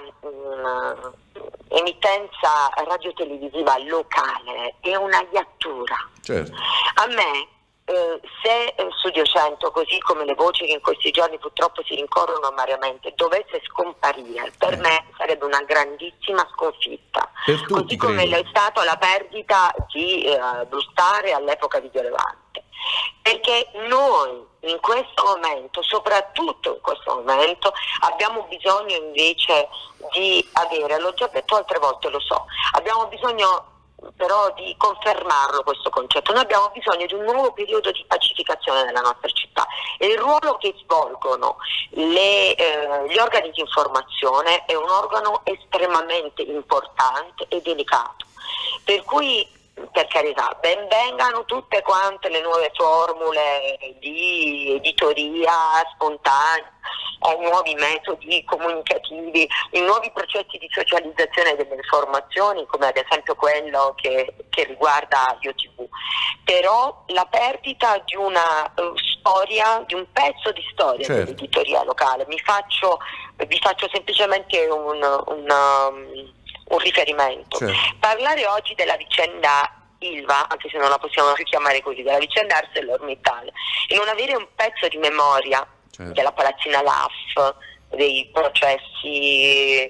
emittenza radiotelevisiva locale è una iattura. Certo. A me, se Studio 100, così come le voci che in questi giorni purtroppo si rincorrono amariamente, dovesse scomparire, per me sarebbe una grandissima sconfitta. Per tutti, così come credo. è stata la perdita di Brustare all'epoca di Violevante. Perché noi in questo momento, soprattutto in questo momento, abbiamo bisogno invece di avere, l'ho già detto altre volte, lo so, abbiamo bisogno però di confermarlo questo concetto. Noi abbiamo bisogno di un nuovo periodo di pacificazione della nostra città e il ruolo che svolgono gli organi di informazione è un organo estremamente importante e delicato, per cui, per carità, ben vengano tutte quante le nuove formule di editoria spontanea, nuovi metodi comunicativi, i nuovi processi di socializzazione delle informazioni, come ad esempio quello che riguarda IOTV. Però la perdita di una storia, di un pezzo di storia, certo, dell'editoria locale. Vi faccio semplicemente un riferimento. Certo. Parlare oggi della vicenda Ilva, anche se non la possiamo richiamare così, della vicenda ArcelorMittal, e non avere un pezzo di memoria, certo, della palazzina LAF, dei processi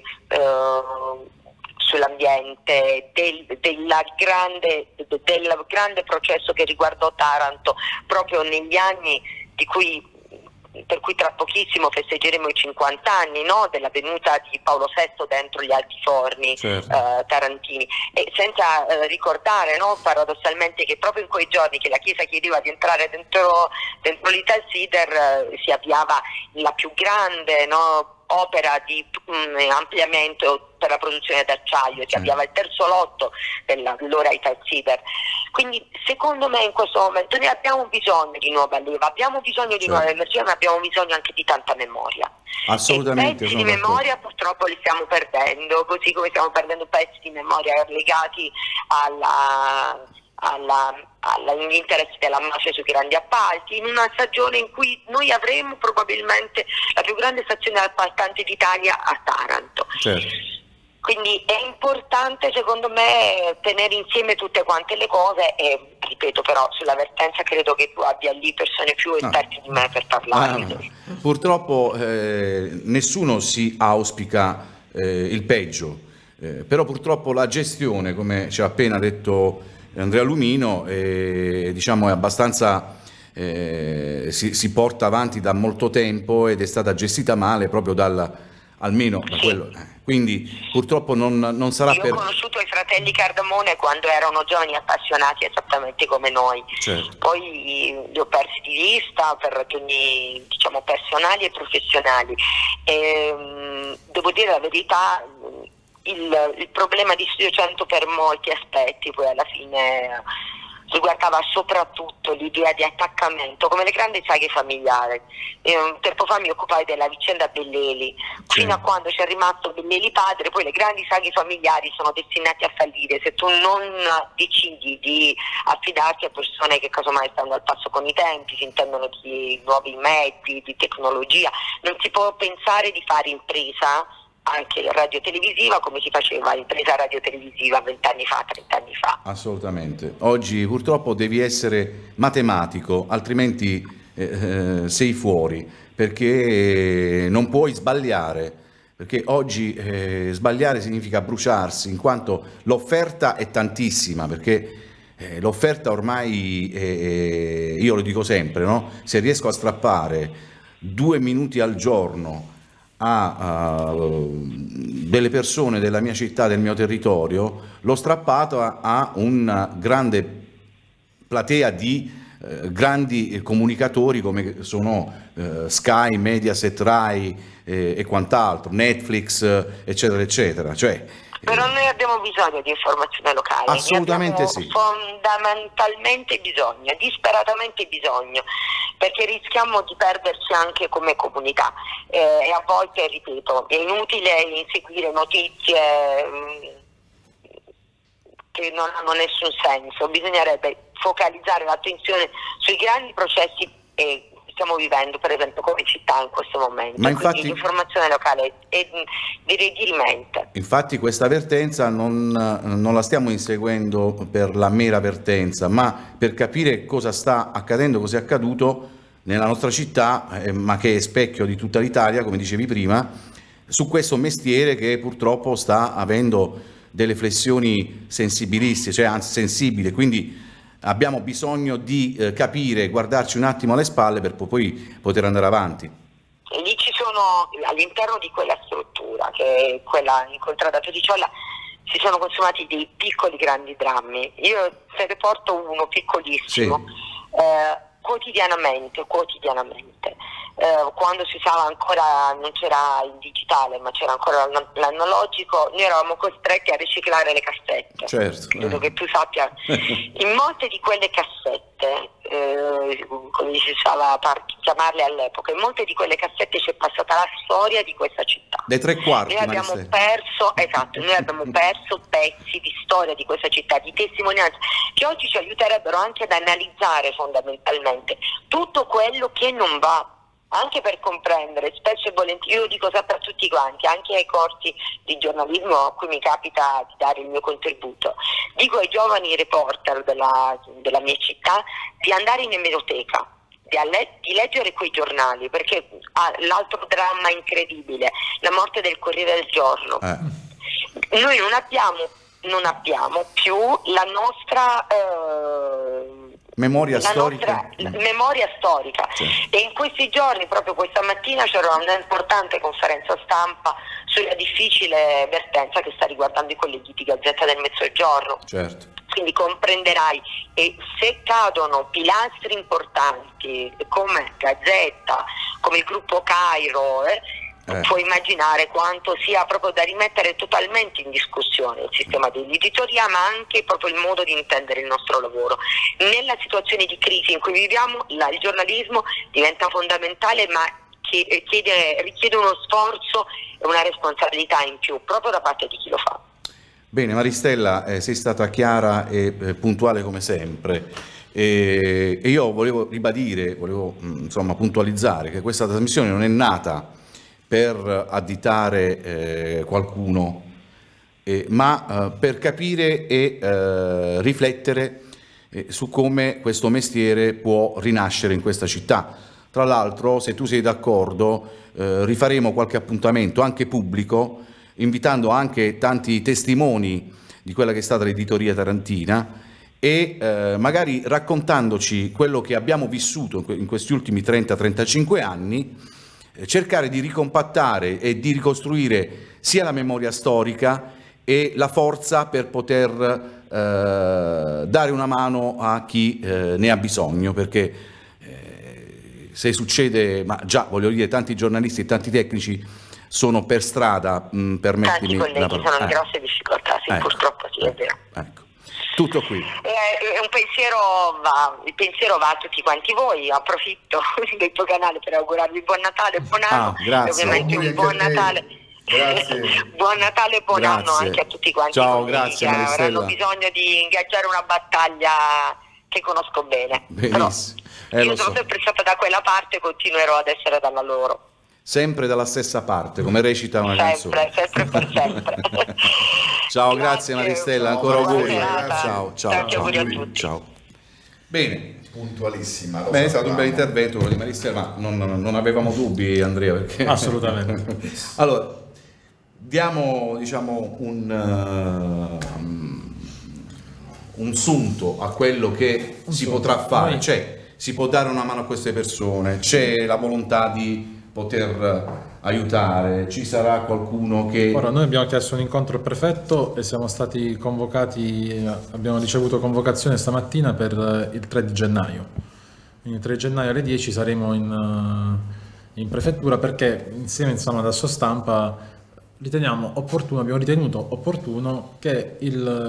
sull'ambiente, del grande processo che riguardò Taranto proprio negli anni per cui tra pochissimo festeggeremo i 50 anni, no? Della venuta di Paolo VI dentro gli altiforni, certo, tarantini, e senza ricordare, no, paradossalmente, che proprio in quei giorni che la Chiesa chiedeva di entrare dentro l'Italsider si avviava la più grande, no, opera di ampliamento per la produzione d'acciaio, si avviava il terzo lotto dell'allora Italsider. Quindi secondo me in questo momento noi abbiamo bisogno di nuova leva, abbiamo bisogno di nuova energia, ma abbiamo bisogno anche di tanta memoria. Assolutamente. E pezzi di memoria purtroppo li stiamo perdendo, così come stiamo perdendo pezzi di memoria legati agli interessi della mafia sui grandi appalti, in una stagione in cui noi avremo probabilmente la più grande stazione appaltante d'Italia a Taranto. Certo. Quindi è importante, secondo me, tenere insieme tutte quante le cose e, ripeto, però sull'avvertenza credo che tu abbia lì persone più esperte di me per parlare. Purtroppo nessuno si auspica il peggio, però purtroppo la gestione, come ci ha appena detto Andrea Lumino, diciamo è abbastanza, si porta avanti da molto tempo ed è stata gestita male proprio almeno da quello. Quindi purtroppo non sarà Io ho conosciuto i fratelli Cardamone quando erano giovani appassionati esattamente come noi. Certo. Poi li ho persi di vista per ragioni, diciamo, personali e professionali. Devo dire la verità, il problema di Studio 100 per molti aspetti poi alla fine riguardava soprattutto l'idea di attaccamento, come le grandi saghe familiari. Tempo fa mi occupai della vicenda Belleli, fino a quando c'è rimasto Belleli padre, poi le grandi saghe familiari sono destinate a fallire se tu non decidi di affidarti a persone che casomai stanno al passo con i tempi, si intendono di nuovi mezzi, di tecnologia. Non si può pensare di fare impresa anche radiotelevisiva come si faceva impresa radiotelevisiva 20 anni fa, 30 anni fa. Assolutamente. Oggi purtroppo devi essere matematico, altrimenti sei fuori, perché non puoi sbagliare, perché oggi sbagliare significa bruciarsi, in quanto l'offerta è tantissima, perché l'offerta ormai, io lo dico sempre, no? Se riesco a strappare 2 minuti al giorno a delle persone della mia città, del mio territorio, l'ho strappato a un grande platea di grandi comunicatori come sono Sky, Mediaset, Rai e quant'altro, Netflix, eccetera, eccetera. Però noi abbiamo bisogno di informazione locale. Assolutamente sì. Fondamentalmente bisogno, disperatamente bisogno, perché rischiamo di perderci anche come comunità e a volte, ripeto, è inutile inseguire notizie che non hanno nessun senso. Bisognerebbe focalizzare l'attenzione sui grandi processi che stiamo vivendo, per esempio come città in questo momento. Ma infatti, quindi l'informazione locale è direi dirimente. Infatti questa avvertenza non la stiamo inseguendo per la mera avvertenza, ma per capire cosa sta accadendo, cosa è accaduto nella nostra città, ma che è specchio di tutta l'Italia, come dicevi prima, su questo mestiere che purtroppo sta avendo delle flessioni sensibilistiche, cioè anzi sensibili, quindi abbiamo bisogno di capire, guardarci un attimo alle spalle per poi poter andare avanti. E lì ci sono, all'interno di quella struttura, che è quella in Contrada Pediciola, si sono consumati dei piccoli grandi drammi. Io te ne porto uno piccolissimo. Sì. Quotidianamente, quando si usava ancora, non c'era il digitale ma c'era ancora l'analogico, noi eravamo costretti a riciclare le cassette. Certo. Credo che tu sappia. In molte di quelle cassette, come si usava chiamarle all'epoca, in molte di quelle cassette c'è passata la storia di questa città. Dei 3/4. Noi abbiamo perso pezzi di storia di questa città, di testimonianze, che oggi ci aiuterebbero anche ad analizzare fondamentalmente tutto quello che non va, anche per comprendere, spesso e volentieri, io lo dico sempre a tutti quanti, anche ai corsi di giornalismo a cui mi capita di dare il mio contributo, dico ai giovani reporter della mia città di andare in emeroteca, di leggere quei giornali, perché l'altro dramma incredibile, la morte del Corriere del Giorno. Noi non abbiamo più la nostra memoria storica. Memoria storica. Certo. E in questi giorni, proprio questa mattina, c'era un'importante conferenza stampa sulla difficile vertenza che sta riguardando i colleghi di Gazzetta del Mezzogiorno. Certo. Quindi comprenderai, e se cadono pilastri importanti come Gazzetta, come il gruppo Cairo, puoi immaginare quanto sia proprio da rimettere totalmente in discussione il sistema dell'editoria, ma anche proprio il modo di intendere il nostro lavoro. Nella situazione di crisi in cui viviamo, il giornalismo diventa fondamentale, ma richiede uno sforzo e una responsabilità in più proprio da parte di chi lo fa. Bene, Maristella, sei stata chiara e puntuale come sempre. E io volevo ribadire, insomma puntualizzare che questa trasmissione non è nata per additare qualcuno, ma per capire e riflettere su come questo mestiere può rinascere in questa città. Tra l'altro, se tu sei d'accordo, rifaremo qualche appuntamento anche pubblico, invitando anche tanti testimoni di quella che è stata l'editoria tarantina e magari raccontandoci quello che abbiamo vissuto in questi ultimi 30-35 anni, cercare di ricompattare e di ricostruire sia la memoria storica e la forza per poter dare una mano a chi ne ha bisogno, perché se succede, ma già voglio dire, tanti giornalisti e tanti tecnici sono per strada, permettimi. Tanti colleghi sono in grosse difficoltà, sì, purtroppo sì, è vero. Ecco. Tutto qui. Il pensiero va a tutti quanti voi. Approfitto del tuo canale per augurarvi buon Natale e buon anno. Grazie. E ovviamente un buon Natale. Grazie. Buon Natale e buon anno anche a tutti quanti. Ciao, grazie, che avranno bisogno di ingaggiare una battaglia che conosco bene. Benissimo. Io sono sempre stata da quella parte e continuerò ad essere dalla loro. Sempre dalla stessa parte, come recita una canzone. Sempre per sempre. Ciao, grazie Maristella, ancora auguri. Ciao. Tanti auguri a tutti. Ciao. Bene. Puntualissima. Beh, è stato un bel intervento quello di Maristella, ma non avevamo dubbi, Andrea, perché... Assolutamente. Allora, diamo, diciamo, un sunto a quello che si potrà fare. Cioè, si può dare una mano a queste persone, c'è la volontà di poter aiutare? Ci sarà qualcuno che... Ora, noi abbiamo chiesto un incontro al prefetto e siamo stati convocati, abbiamo ricevuto convocazione stamattina per il 3 di gennaio. Quindi il 3 gennaio alle 10 saremo in prefettura, perché insieme, insomma, ad Assostampa riteniamo opportuno, abbiamo ritenuto opportuno che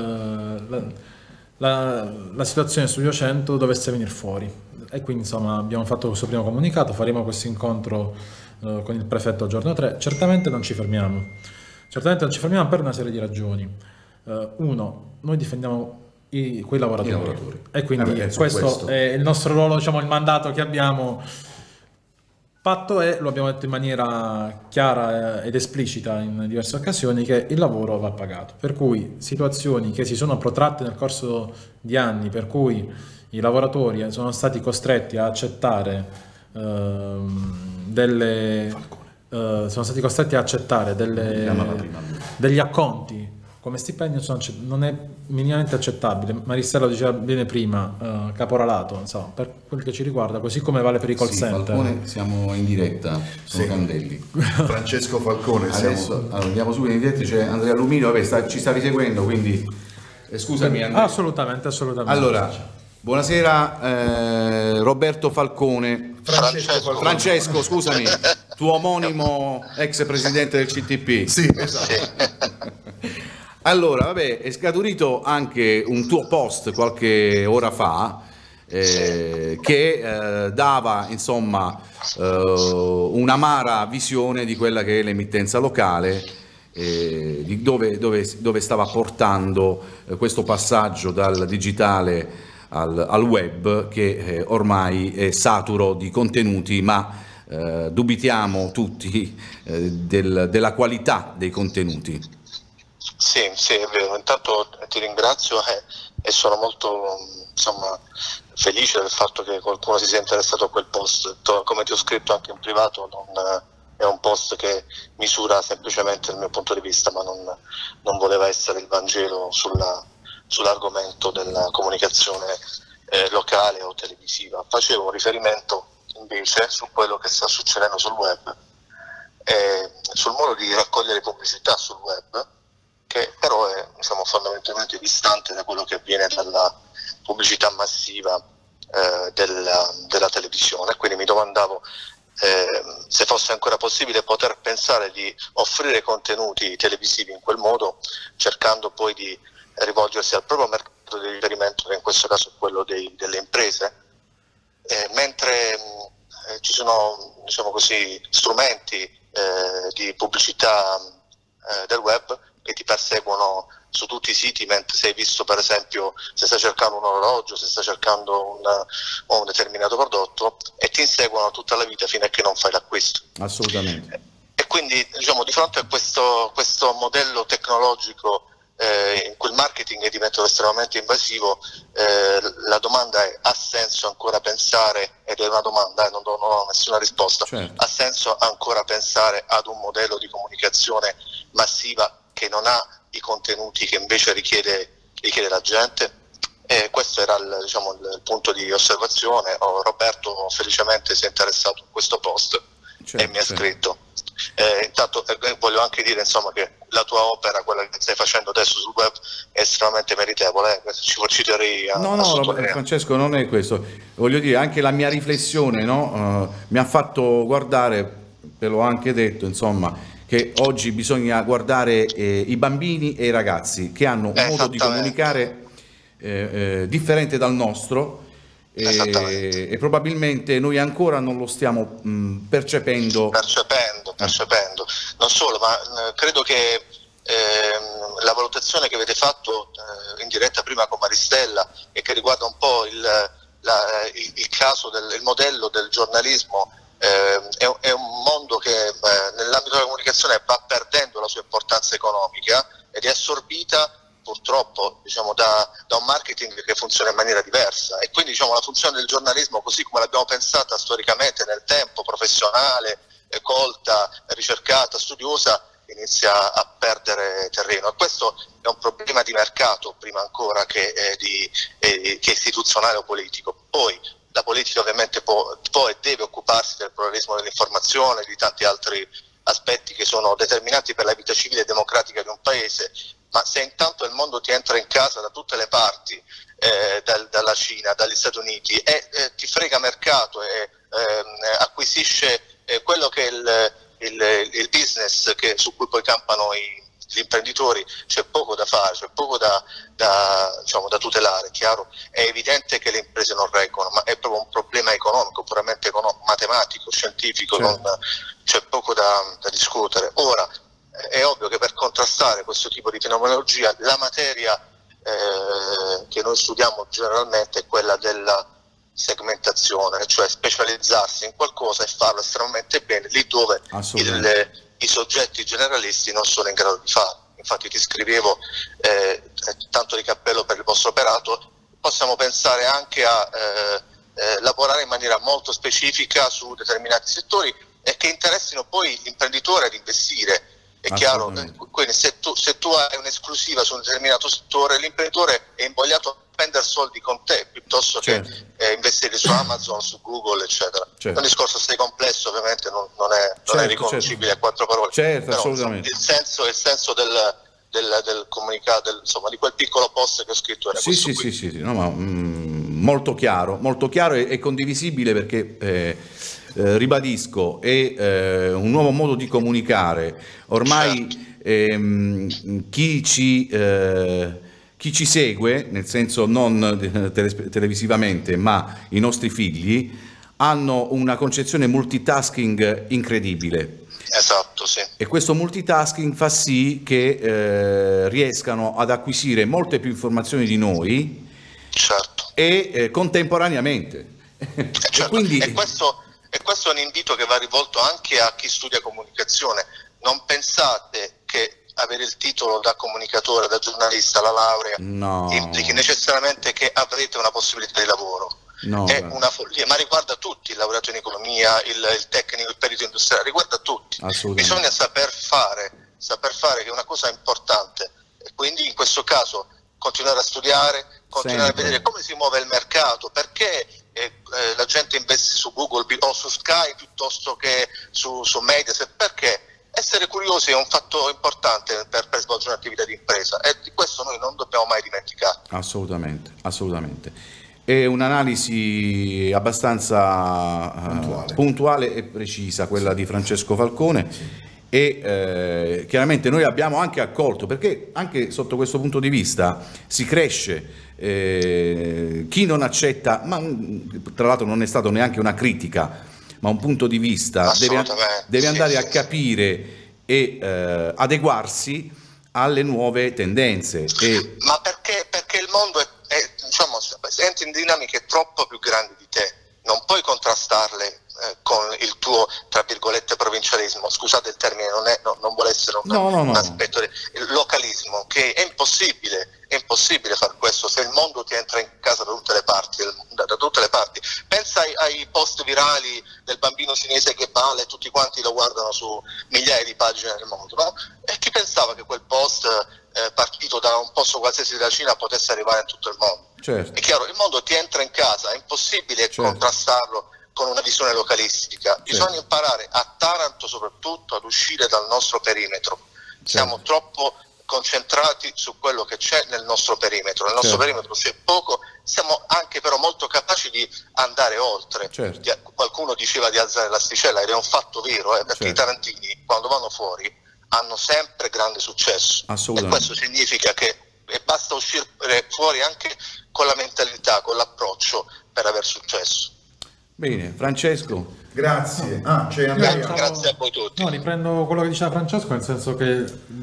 la situazione Studio 100 dovesse venire fuori, e quindi, insomma, abbiamo fatto questo primo comunicato, faremo questo incontro con il prefetto al giorno 3. Certamente non ci fermiamo per una serie di ragioni. Uno, noi difendiamo quei lavoratori. E quindi questo è il nostro ruolo, diciamo, il mandato che abbiamo. Fatto è, lo abbiamo detto in maniera chiara ed esplicita in diverse occasioni, che il lavoro va pagato, per cui situazioni che si sono protratte nel corso di anni, per cui i lavoratori sono stati costretti a accettare degli acconti come stipendio, non è minimamente accettabile. Maristella diceva bene prima, caporalato, insomma, per quel che ci riguarda, così come vale per i call center. Falcone, siamo in diretta, sono Candelli. Francesco Falcone. Adesso andiamo subito in diretta, c'è Andrea Lumino, ci sta riseguendo, quindi scusami Andrea. Assolutamente. Allora, buonasera Roberto Falcone. Francesco, scusami, tuo omonimo ex presidente del CTP. Sì, esatto. Allora, vabbè, è scaturito anche un tuo post qualche ora fa che dava, insomma, un'amara visione di quella che è l'emittenza locale, di dove stava portando questo passaggio dal digitale al web, che ormai è saturo di contenuti, ma dubitiamo tutti della qualità dei contenuti. Sì, è vero. Intanto ti ringrazio e sono molto, insomma, felice del fatto che qualcuno si sia interessato a quel post. Come ti ho scritto anche in privato, è un post che misura semplicemente il mio punto di vista, ma non voleva essere il Vangelo sull'argomento della comunicazione locale o televisiva. Facevo un riferimento invece su quello che sta succedendo sul web, sul modo di raccogliere pubblicità sul web, che però è, diciamo, fondamentalmente distante da quello che avviene dalla pubblicità massiva della televisione. Quindi mi domandavo se fosse ancora possibile poter pensare di offrire contenuti televisivi in quel modo, cercando poi di rivolgersi al proprio mercato di riferimento, che in questo caso è quello delle imprese, mentre ci sono, diciamo così, strumenti di pubblicità del web che ti perseguono su tutti i siti, mentre sei visto, per esempio, se stai cercando un orologio, se stai cercando un determinato prodotto, e ti inseguono tutta la vita fino a che non fai l'acquisto. Assolutamente. E quindi, diciamo, di fronte a questo modello tecnologico in cui il marketing è diventato estremamente invasivo, la domanda è: ha senso ancora pensare, ed è una domanda, non ho nessuna risposta, certo, ha senso ancora pensare ad un modello di comunicazione massiva che non ha i contenuti che invece richiede la gente? Questo era il punto di osservazione. Roberto felicemente si è interessato a questo post, certo, e mi ha scritto. Intanto voglio anche dire, insomma, che la tua opera, quella che stai facendo adesso sul web, è estremamente meritevole, ci terrei a sottolineare. Francesco, non è questo, voglio dire, anche la mia riflessione, no? Mi ha fatto guardare, ve l'ho anche detto, insomma, che oggi bisogna guardare i bambini e i ragazzi che hanno un modo di comunicare differente dal nostro, e probabilmente noi ancora non lo stiamo percependo. Non solo, ma credo che la valutazione che avete fatto in diretta prima con Maristella, e che riguarda un po' il caso il modello del giornalismo, è un mondo che nell'ambito della comunicazione va perdendo la sua importanza economica ed è assorbita purtroppo, diciamo, da un marketing che funziona in maniera diversa, e quindi, diciamo, la funzione del giornalismo, così come l'abbiamo pensata storicamente nel tempo, professionale, colta, ricercata, studiosa, inizia a perdere terreno, e questo è un problema di mercato prima ancora che istituzionale o politico. Poi la politica ovviamente può e deve occuparsi del pluralismo dell'informazione, di tanti altri aspetti che sono determinanti per la vita civile e democratica di un paese, ma se intanto il mondo ti entra in casa da tutte le parti, dalla Cina, dagli Stati Uniti, e ti frega mercato e acquisisce quello che è il business su cui poi campano gli imprenditori, c'è poco da fare, c'è poco da tutelare. Chiaro, è evidente che le imprese non reggono, ma è proprio un problema economico, puramente matematico, scientifico, certo. C'è poco da discutere. Ora, è ovvio che per contrastare questo tipo di fenomenologia la materia che noi studiamo generalmente è quella della segmentazione, cioè specializzarsi in qualcosa e farlo estremamente bene lì dove i soggetti generalisti non sono in grado di farlo. Infatti ti scrivevo, tanto di cappello per il vostro operato. Possiamo pensare anche a lavorare in maniera molto specifica su determinati settori e che interessino poi l'imprenditore ad investire. È chiaro, quindi se tu hai un'esclusiva su un determinato settore, l'imprenditore è invogliato a spendere soldi con te piuttosto che investire su Amazon, su Google, eccetera. È un discorso assai complesso, ovviamente non è riconoscibile a quattro parole. Certo, assolutamente. Il senso del comunicato, insomma, di quel piccolo post che ho scritto era questo qui. Sì, no, ma, molto chiaro e condivisibile, perché ribadisco, è un nuovo modo di comunicare. Ormai chi ci segue, nel senso non televisivamente, ma i nostri figli, hanno una concezione multitasking incredibile. Esatto, sì. E questo multitasking fa sì che riescano ad acquisire molte più informazioni di noi, certo, e contemporaneamente. Certo. E quindi... e questo è un invito che va rivolto anche a chi studia comunicazione. Non pensate che avere il titolo da comunicatore, da giornalista, la laurea, implichi necessariamente che avrete una possibilità di lavoro. È una follia, ma riguarda tutti: il laureato in economia, il tecnico, il perito industriale, riguarda tutti. Bisogna saper fare che è una cosa importante, e quindi in questo caso continuare a studiare, continuare a vedere come si muove il mercato, perché la gente investe su Google o su Sky piuttosto che su Mediaset, perché essere curiosi è un fatto importante per svolgere un'attività di impresa, e di questo noi non dobbiamo mai dimenticare. Assolutamente. È un'analisi abbastanza puntuale e precisa, quella di Francesco Falcone, e chiaramente noi abbiamo anche accolto, perché anche sotto questo punto di vista si cresce. Chi non accetta, ma tra l'altro non è stato neanche una critica, ma un punto di vista, deve andare a capire e adeguarsi alle nuove tendenze. Ma perché il mondo entra in dinamiche troppo più grandi di te, non puoi contrastarle con il tuo, tra virgolette, provincialismo. Scusate il termine, non vuole essere un aspetto il localismo, che è impossibile fare questo se il mondo ti entra in casa da tutte le parti. Pensa ai post virali del bambino cinese che balla e tutti quanti lo guardano su migliaia di pagine del mondo, no? E chi pensava che quel post partito da un posto qualsiasi della Cina potesse arrivare in tutto il mondo? Certo. È chiaro, il mondo ti entra in casa, è impossibile contrastarlo con una visione localistica. Bisogna imparare, a Taranto soprattutto, ad uscire dal nostro perimetro. Siamo troppo concentrati su quello che c'è nel nostro perimetro. Nel nostro perimetro c'è poco, siamo anche però molto capaci di andare oltre. Qualcuno diceva di alzare l'asticella, ed è un fatto vero, perché i tarantini quando vanno fuori hanno sempre grande successo, e questo significa che basta uscire fuori anche con la mentalità, con l'approccio, per aver successo. Bene, Francesco. Grazie. Grazie a voi tutti. No, riprendo quello che diceva Francesco, nel senso che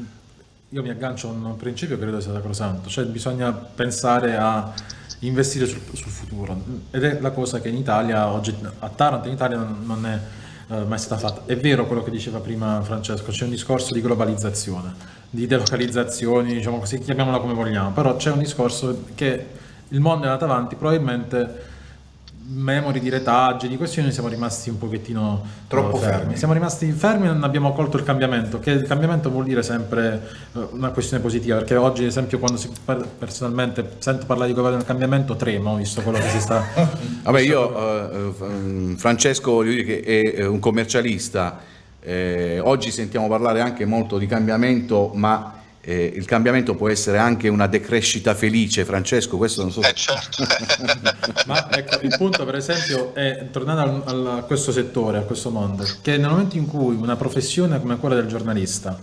io mi aggancio a un principio che credo sia sacrosanto, cioè bisogna pensare a investire sul futuro, ed è la cosa che in Italia oggi, a Taranto in Italia, non è mai stata fatta. È vero quello che diceva prima Francesco, c'è un discorso di globalizzazione, di delocalizzazioni, diciamo così, chiamiamola come vogliamo, però c'è un discorso che il mondo è andato avanti, probabilmente memori di retaggi, di questioni, siamo rimasti un pochettino troppo fermi. Siamo rimasti fermi e non abbiamo colto il cambiamento, che il cambiamento vuol dire sempre una questione positiva, perché oggi ad esempio quando personalmente sento parlare di governo del cambiamento tremo, visto quello che si sta... Vabbè, io Francesco, voglio dire che è un commercialista, Oggi sentiamo parlare anche molto di cambiamento, ma il cambiamento può essere anche una decrescita felice, Francesco, questo non so se... certo. Ma ecco, il punto per esempio è, tornando a questo settore, a questo mondo, che nel momento in cui una professione come quella del giornalista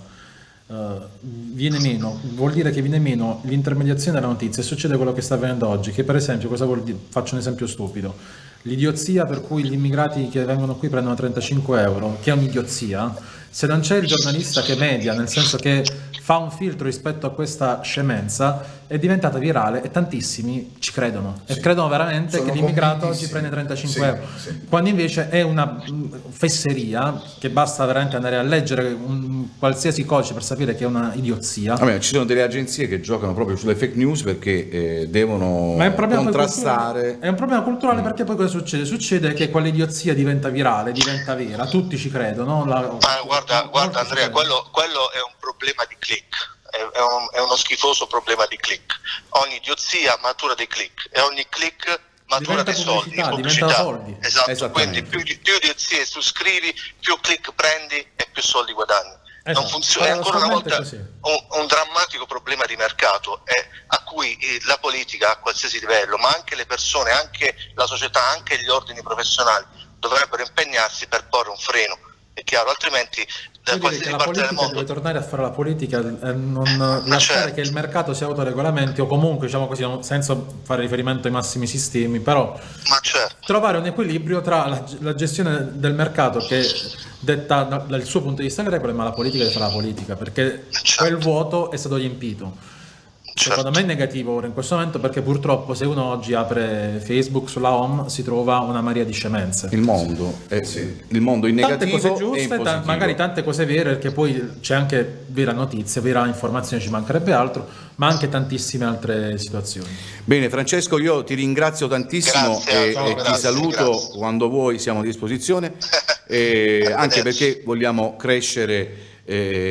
viene meno, vuol dire che viene meno l'intermediazione della notizia, e succede quello che sta avvenendo oggi, che per esempio, cosa vuol dire? Faccio un esempio stupido, l'idiozia per cui gli immigrati che vengono qui prendono 35 euro, che è un'idiozia, se non c'è il giornalista che media, nel senso che fa un filtro rispetto a questa scemenza, è diventata virale e tantissimi ci credono e credono veramente che l'immigrato oggi prende 35 euro, quando invece è una fesseria che basta veramente andare a leggere qualsiasi codice per sapere che è una idiozia. Vabbè, ci sono delle agenzie che giocano proprio sulle fake news perché devono contrastare. È un problema culturale, perché poi cosa succede? Succede che quell'idiozia diventa virale, diventa vera, tutti ci credono. Guarda Andrea, quello è un problema di click. È uno schifoso problema di click. Ogni idiozia matura dei click e ogni click matura dei soldi, pubblicità. Soldi. Esatto, quindi più idiozie tu scrivi, più click prendi e più soldi guadagni. Esatto. Non funziona, è ancora una volta un drammatico problema di mercato a cui la politica a qualsiasi livello, ma anche le persone, anche la società, anche gli ordini professionali dovrebbero impegnarsi per porre un freno. È chiaro, altrimenti da qualsiasi parte del mondo deve tornare a fare la politica e non lasciare che il mercato si autoregolamenti, o comunque, diciamo così, senza fare riferimento ai massimi sistemi, però trovare un equilibrio tra la gestione del mercato, che detta dal suo punto di vista le regole, ma la politica deve fare la politica, perché quel vuoto è stato riempito. Secondo me è negativo ora in questo momento, perché purtroppo se uno oggi apre Facebook sulla home si trova una marea di scemenze. Il mondo in negativo, tante cose giuste, e in positivo. magari tante cose vere, perché poi c'è anche vera notizia, vera informazione, ci mancherebbe altro, ma anche tantissime altre situazioni. Bene Francesco, io ti ringrazio tantissimo e ti saluto. Quando vuoi siamo a disposizione, anche perché vogliamo crescere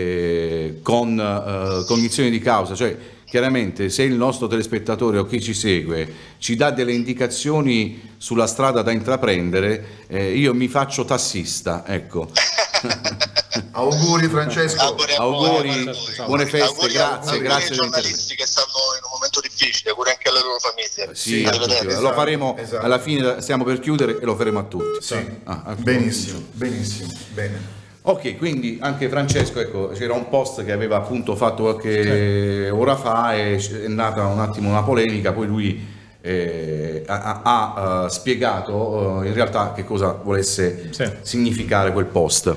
con cognizione di causa, cioè chiaramente se il nostro telespettatore o chi ci segue ci dà delle indicazioni sulla strada da intraprendere, io mi faccio tassista, ecco. Auguri Francesco. Auguri, buone feste, auguri, grazie ai giornalisti che stanno in un momento difficile, auguri anche alle loro famiglie. Sì, esatto. Lo faremo, alla fine stiamo per chiudere e lo faremo a tutti. Sì. Benissimo, bene. Ok, quindi anche Francesco, ecco, c'era un post che aveva appunto fatto qualche ora fa e è nata un attimo una polemica, poi lui ha spiegato in realtà che cosa volesse significare quel post.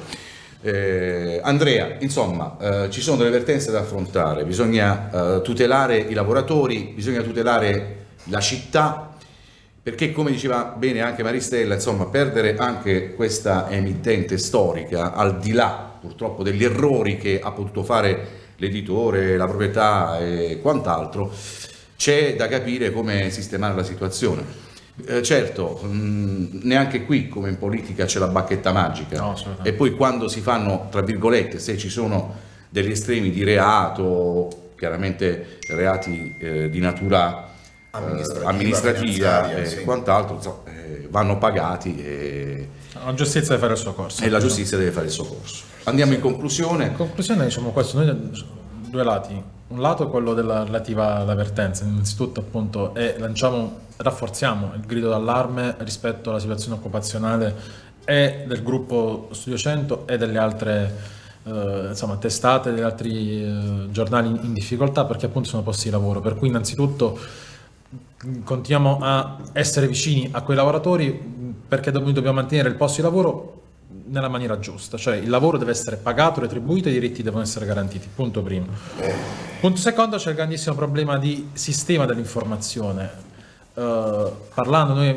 Andrea, insomma, ci sono delle vertenze da affrontare, bisogna tutelare i lavoratori, bisogna tutelare la città, perché come diceva bene anche Maristella, insomma, perdere anche questa emittente storica, al di là purtroppo degli errori che ha potuto fare l'editore, la proprietà e quant'altro, c'è da capire come sistemare la situazione. Certo, neanche qui come in politica c'è la bacchetta magica, no, e poi quando si fanno, tra virgolette, se ci sono degli estremi di reato, chiaramente reati di natura amministrativa e quant'altro, vanno pagati e la giustizia deve fare il suo corso. E la giustizia deve fare il suo corso. Andiamo in conclusione. In conclusione diciamo questo, noi due lati. Un lato è quello relativa all'avvertenza, innanzitutto appunto, e rafforziamo il grido d'allarme rispetto alla situazione occupazionale e del gruppo Studio 100 e delle altre testate, degli altri giornali in difficoltà, perché appunto sono posti di lavoro, per cui innanzitutto continuiamo a essere vicini a quei lavoratori, perché noi dobbiamo mantenere il posto di lavoro nella maniera giusta, cioè il lavoro deve essere pagato, retribuito, i diritti devono essere garantiti, punto primo. Punto secondo, c'è il grandissimo problema di sistema dell'informazione. Parlando noi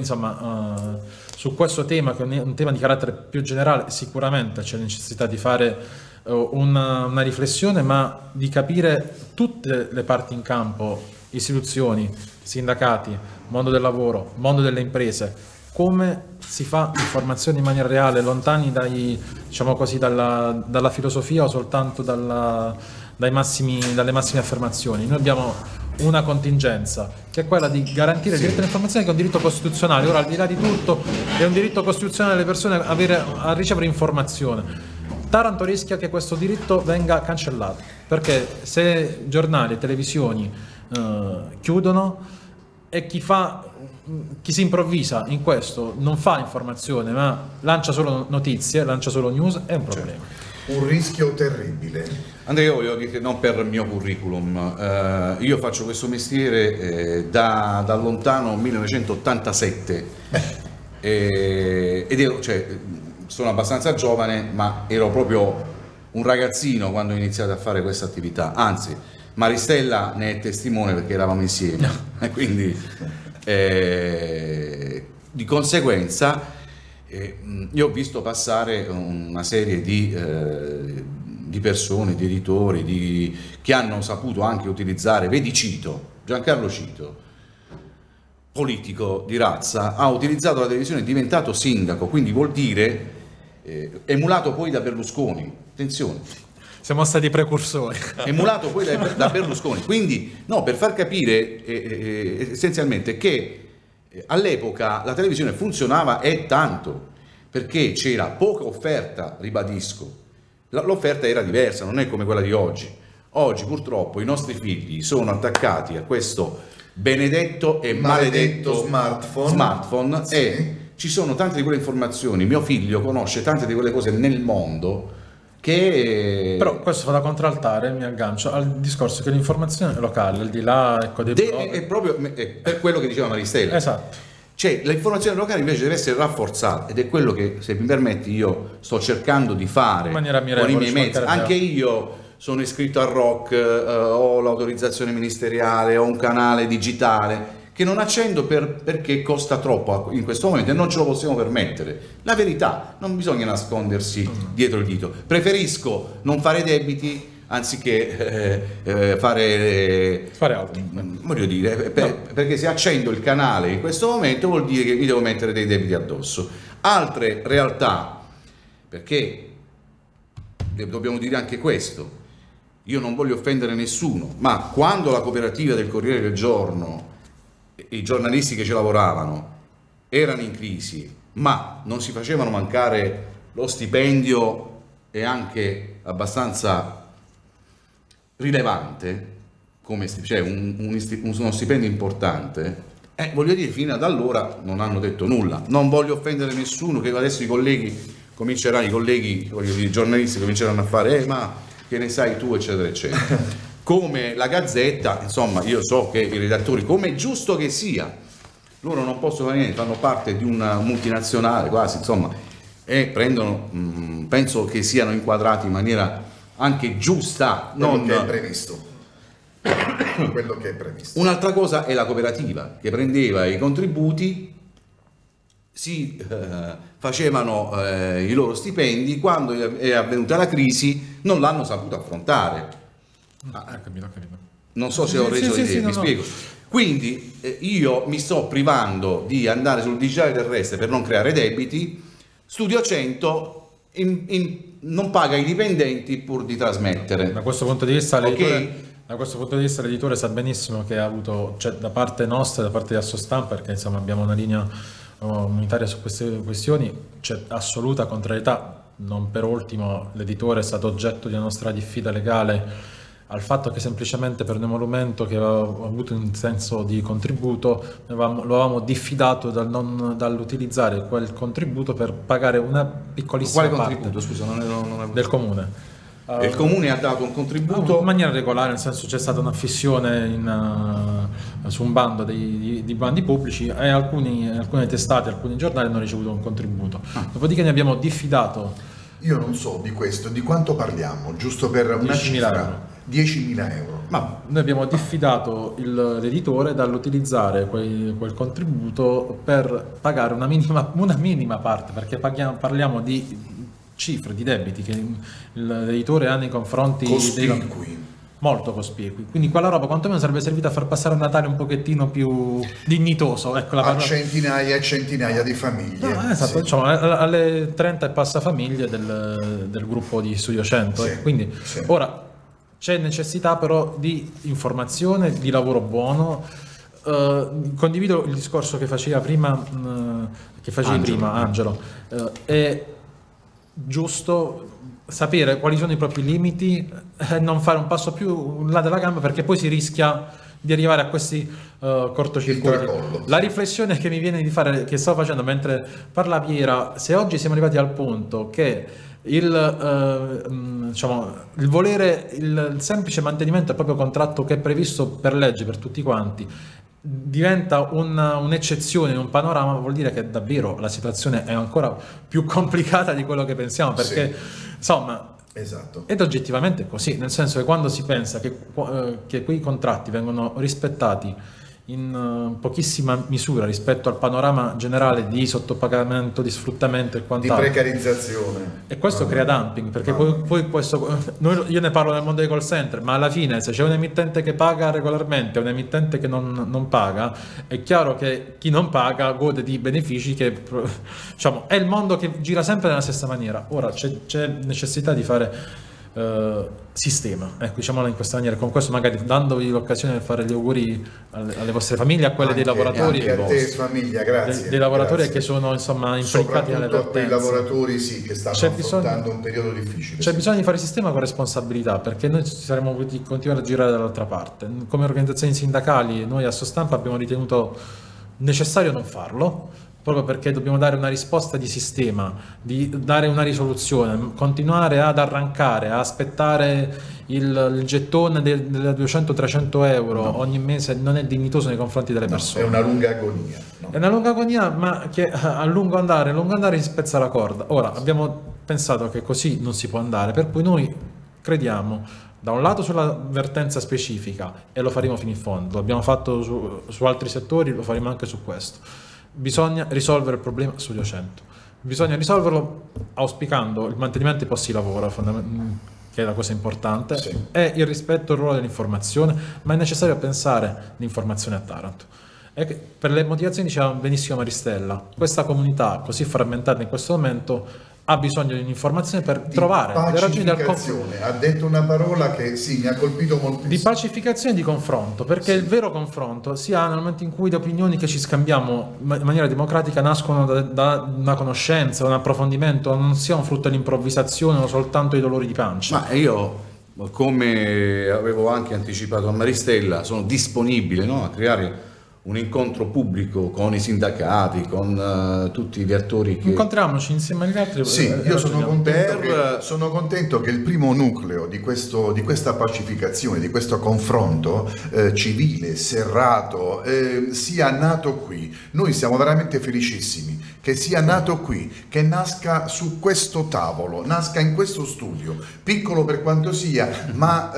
su questo tema, che è un tema di carattere più generale, sicuramente c'è necessità di fare una riflessione, ma di capire tutte le parti in campo, istituzioni, sindacati, mondo del lavoro, mondo delle imprese, come si fa informazione in maniera reale, lontani dalla filosofia o soltanto dalle massime affermazioni. Noi abbiamo una contingenza che è quella di garantire il diritto all'informazione, che è un diritto costituzionale. Ora, al di là di tutto, è un diritto costituzionale delle persone a ricevere informazione. Taranto rischia che questo diritto venga cancellato, perché se giornali e televisioni chiudono e chi si improvvisa in questo non fa informazione ma lancia solo notizie, lancia solo news, è un problema. Un rischio terribile. Andrea, io voglio dire che non per il mio curriculum, io faccio questo mestiere da lontano 1987 ed ero, sono abbastanza giovane, ma ero proprio un ragazzino quando ho iniziato a fare questa attività, anzi Maristella ne è testimone perché eravamo insieme, e quindi di conseguenza io ho visto passare una serie di persone, di editori, che hanno saputo anche utilizzare, vedi Cito, Giancarlo Cito, politico di razza, ha utilizzato la televisione, è diventato sindaco, quindi vuol dire emulato poi da Berlusconi, attenzione. Siamo stati precursori. Emulato poi da Berlusconi, quindi no, per far capire essenzialmente che all'epoca la televisione funzionava e tanto, perché c'era poca offerta, ribadisco, l'offerta era diversa, non è come quella di oggi. Oggi purtroppo i nostri figli sono attaccati a questo benedetto e maledetto smartphone sì. E ci sono tante di quelle informazioni, mio figlio conosce tante di quelle cose nel mondo che... Però questo fa da contraltare, mi aggancio al discorso che l'informazione locale, al di là, ecco, è proprio per quello che diceva Maristella. Esatto. Cioè l'informazione locale invece deve essere rafforzata ed è quello che, se mi permetti, io sto cercando di fare con i miei mezzi. Anche io sono iscritto al ROC, ho l'autorizzazione ministeriale, ho un canale digitale che non accendo perché costa troppo in questo momento e non ce lo possiamo permettere. La verità, non bisogna nascondersi dietro il dito. Preferisco non fare debiti anziché fare altro. Voglio dire, perché se accendo il canale in questo momento vuol dire che mi devo mettere dei debiti addosso. Altre realtà, perché dobbiamo dire anche questo, io non voglio offendere nessuno, ma quando la cooperativa del Corriere del Giorno, i giornalisti che ci lavoravano erano in crisi, ma non si facevano mancare lo stipendio e anche abbastanza rilevante, come cioè uno stipendio importante, voglio dire, fino ad allora non hanno detto nulla. Non voglio offendere nessuno, che adesso i colleghi, voglio dire, i giornalisti cominceranno a fare ma che ne sai tu, eccetera eccetera. Come la Gazzetta, insomma, io so che i redattori, come è giusto che sia, loro non possono fare niente, fanno parte di una multinazionale quasi, insomma, e prendono, penso che siano inquadrati in maniera anche giusta, quello che è previsto. Quello che è previsto. Un'altra cosa è la cooperativa che prendeva i contributi, si facevano i loro stipendi, quando è avvenuta la crisi non l'hanno saputo affrontare. Capito. Non so se ho reso l'idea, mi spiego. Quindi io mi sto privando di andare sul digitale terrestre per non creare debiti. Studio 100 non paga i dipendenti pur di trasmettere. Da questo punto di vista l'editore sa benissimo che ha avuto, cioè, da parte nostra, da parte di Assostampa, perché insomma abbiamo una linea unitaria su queste questioni, c'è assoluta contrarietà. Non per ultimo l'editore è stato oggetto di una nostra diffida legale al fatto che semplicemente per un emolumento che aveva avuto un senso di contributo lo avevamo diffidato dall'utilizzare quel contributo per pagare una piccolissima parte. Quale contributo? Scusa, non del comune. Il comune ha dato un contributo in maniera regolare, nel senso c'è stata un'affissione su un bando di bandi pubblici e alcune testate, alcuni giornali hanno ricevuto un contributo. Dopodiché ne abbiamo diffidato. Io non so di questo, di quanto parliamo, giusto per una cifra. 10.000 euro. Ma noi abbiamo diffidato l'editore dall'utilizzare quel contributo per pagare una minima parte, perché parliamo di cifre, di debiti che l'editore ha nei confronti molto cospicui. Quindi quella roba quantomeno sarebbe servita a far passare un Natale un pochettino più dignitoso, ecco, a centinaia e centinaia di famiglie. No, esatto, sì. Diciamo, alle 30 e passa famiglie del gruppo di Studio 100. Sì, quindi sì. Ora c'è necessità però di informazione, di lavoro buono. Condivido il discorso che faceva prima, Angelo. È giusto sapere quali sono i propri limiti e non fare un passo più là della gamba, perché poi si rischia di arrivare a questi cortocircuiti. La riflessione che mi viene di fare, che sto facendo mentre parlavi, era: se oggi siamo arrivati al punto che il volere il semplice mantenimento del proprio contratto, che è previsto per legge per tutti quanti, diventa un'eccezione in un panorama, vuol dire che davvero la situazione è ancora più complicata di quello che pensiamo, perché insomma, esatto. Ed oggettivamente è così, nel senso che quando si pensa che quei contratti vengono rispettati in pochissima misura rispetto al panorama generale di sottopagamento, di sfruttamento e quant'altro, di precarizzazione, e questo crea dumping, perché poi questo, io ne parlo nel mondo dei call center, ma alla fine se c'è un emittente che paga regolarmente e un emittente che non paga, è chiaro che chi non paga gode di benefici che, diciamo, è il mondo che gira sempre nella stessa maniera. Ora c'è necessità di fare sistema, ecco, diciamolo in questa maniera. Con questo, magari dandovi l'occasione di fare gli auguri alle vostre famiglie, a quelle dei lavoratori, anche a te famiglia, grazie, dei lavoratori, grazie, che sono insomma implicati nelle soprattutto a quei lavoratori che stanno affrontando un periodo difficile. C'è bisogno di fare sistema con responsabilità, perché noi saremmo voluti continuare a girare dall'altra parte. Come organizzazioni sindacali, noi a Sostampa abbiamo ritenuto necessario non farlo, proprio perché dobbiamo dare una risposta di sistema, di dare una risoluzione. Continuare ad arrancare, a aspettare il gettone delle 200-300 euro ogni mese non è dignitoso nei confronti delle persone. È una lunga agonia. È una lunga agonia, ma che a lungo andare si spezza la corda. Ora, abbiamo pensato che così non si può andare, per cui noi crediamo da un lato sull'avvertenza specifica, e lo faremo fino in fondo, lo abbiamo fatto su altri settori, lo faremo anche su questo. Bisogna risolvere il problema Studio 100, bisogna risolverlo auspicando il mantenimento dei posti di lavoro, che è la cosa importante, e il rispetto del ruolo dell'informazione, ma è necessario pensare l'informazione a Taranto. E per le motivazioni diceva benissimo Maristella, questa comunità così frammentata in questo momento ha bisogno di un'informazione per trovare le ragioni del confronto. Ha detto una parola che mi ha colpito moltissimo. Di pacificazione e di confronto, perché il vero confronto si ha nel momento in cui le opinioni che ci scambiamo in maniera democratica nascono da una conoscenza, un approfondimento, non sia un frutto dell'improvvisazione o soltanto i dolori di pancia. Ma io, come avevo anche anticipato a Maristella, sono disponibile, no, a creare un incontro pubblico con i sindacati, con tutti gli attori che... Incontriamoci insieme agli altri. Sì, io sono contento che il primo nucleo di questa pacificazione, di questo confronto civile, serrato, sia nato qui. Noi siamo veramente felicissimi che sia nato qui, che nasca su questo tavolo, nasca in questo studio, piccolo per quanto sia, ma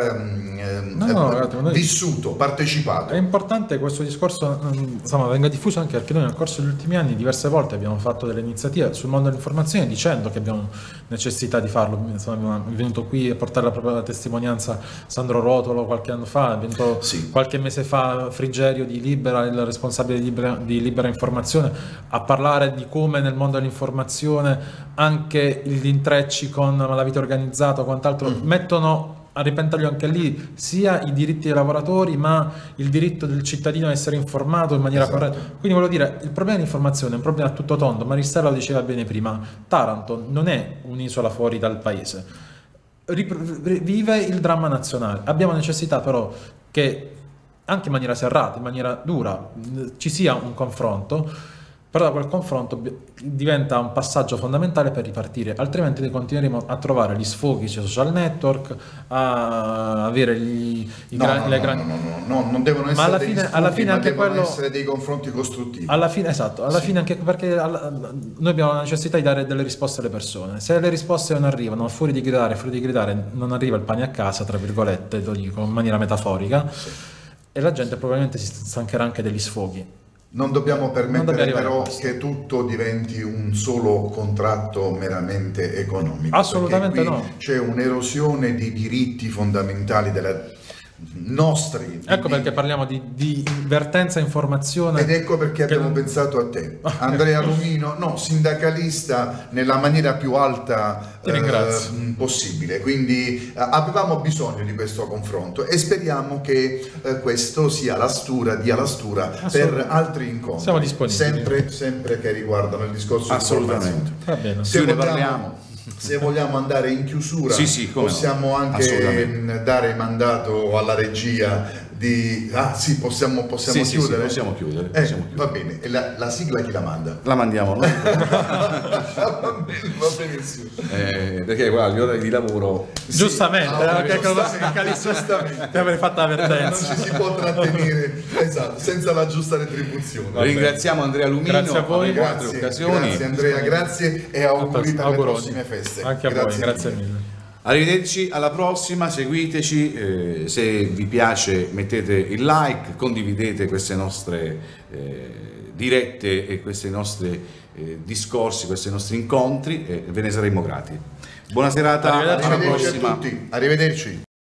vissuto, partecipato. È importante questo discorso, insomma, venga diffuso, anche perché noi nel corso degli ultimi anni diverse volte abbiamo fatto delle iniziative sul mondo dell'informazione, dicendo che abbiamo necessità di farlo. Insomma, è venuto qui a portare la propria testimonianza Sandro Rotolo qualche anno fa, è venuto qualche mese fa Frigerio di Libera, il responsabile di Libera Informazione, a parlare di come nel mondo dell'informazione anche gli intrecci con la vita organizzata o quant'altro mettono a repentaglio anche lì sia i diritti dei lavoratori, ma il diritto del cittadino a essere informato in maniera corretta. Quindi voglio dire, il problema dell'informazione è un problema a tutto tondo. Maristella lo diceva bene prima, Taranto non è un'isola fuori dal paese, vive il dramma nazionale. Abbiamo necessità però che anche in maniera serrata, in maniera dura, ci sia un confronto. Però da quel confronto diventa un passaggio fondamentale per ripartire, altrimenti noi continueremo a trovare gli sfoghi sui social network, a avere le grandi... No, non devono essere alla fine anche devono essere dei confronti costruttivi. Alla fine, esatto, alla fine anche perché noi abbiamo la necessità di dare delle risposte alle persone. Se le risposte non arrivano, fuori di gridare non arriva il pane a casa, tra virgolette, lo dico in maniera metaforica, e la gente probabilmente si stancherà anche degli sfoghi. Non dobbiamo permettere però che tutto diventi un solo contratto meramente economico. Assolutamente no. C'è un'erosione di diritti fondamentali nostri. Ecco perché parliamo di vertenza informazione. Ed ecco perché abbiamo pensato a te, Andrea Lumino, sindacalista nella maniera più alta possibile. Quindi avevamo bisogno di questo confronto e speriamo che questo dia la stura per altri incontri. Siamo disponibili. Sempre che riguardano il discorso. Assolutamente. Va bene. Se ne parliamo. se vogliamo andare in chiusura, sì, possiamo anche dare mandato alla regia di... sì, possiamo chiudere? Sì, possiamo chiudere. Va bene, e la sigla chi la manda? La mandiamo, no? Va benissimo. Perché guarda, gli orari di lavoro... Giustamente, giustamente. ti avrei fatto l'avvertenza. Non ci si può trattenere, esatto, senza la giusta retribuzione. Ringraziamo Andrea Lumino, grazie a voi, grazie Andrea, grazie e auguri per le prossime feste. Anche a voi, grazie mille. Arrivederci, alla prossima, seguiteci, se vi piace mettete il like, condividete queste nostre dirette e questi nostri discorsi, questi nostri incontri, e ve ne saremo grati. Buona serata, alla prossima. A tutti, arrivederci.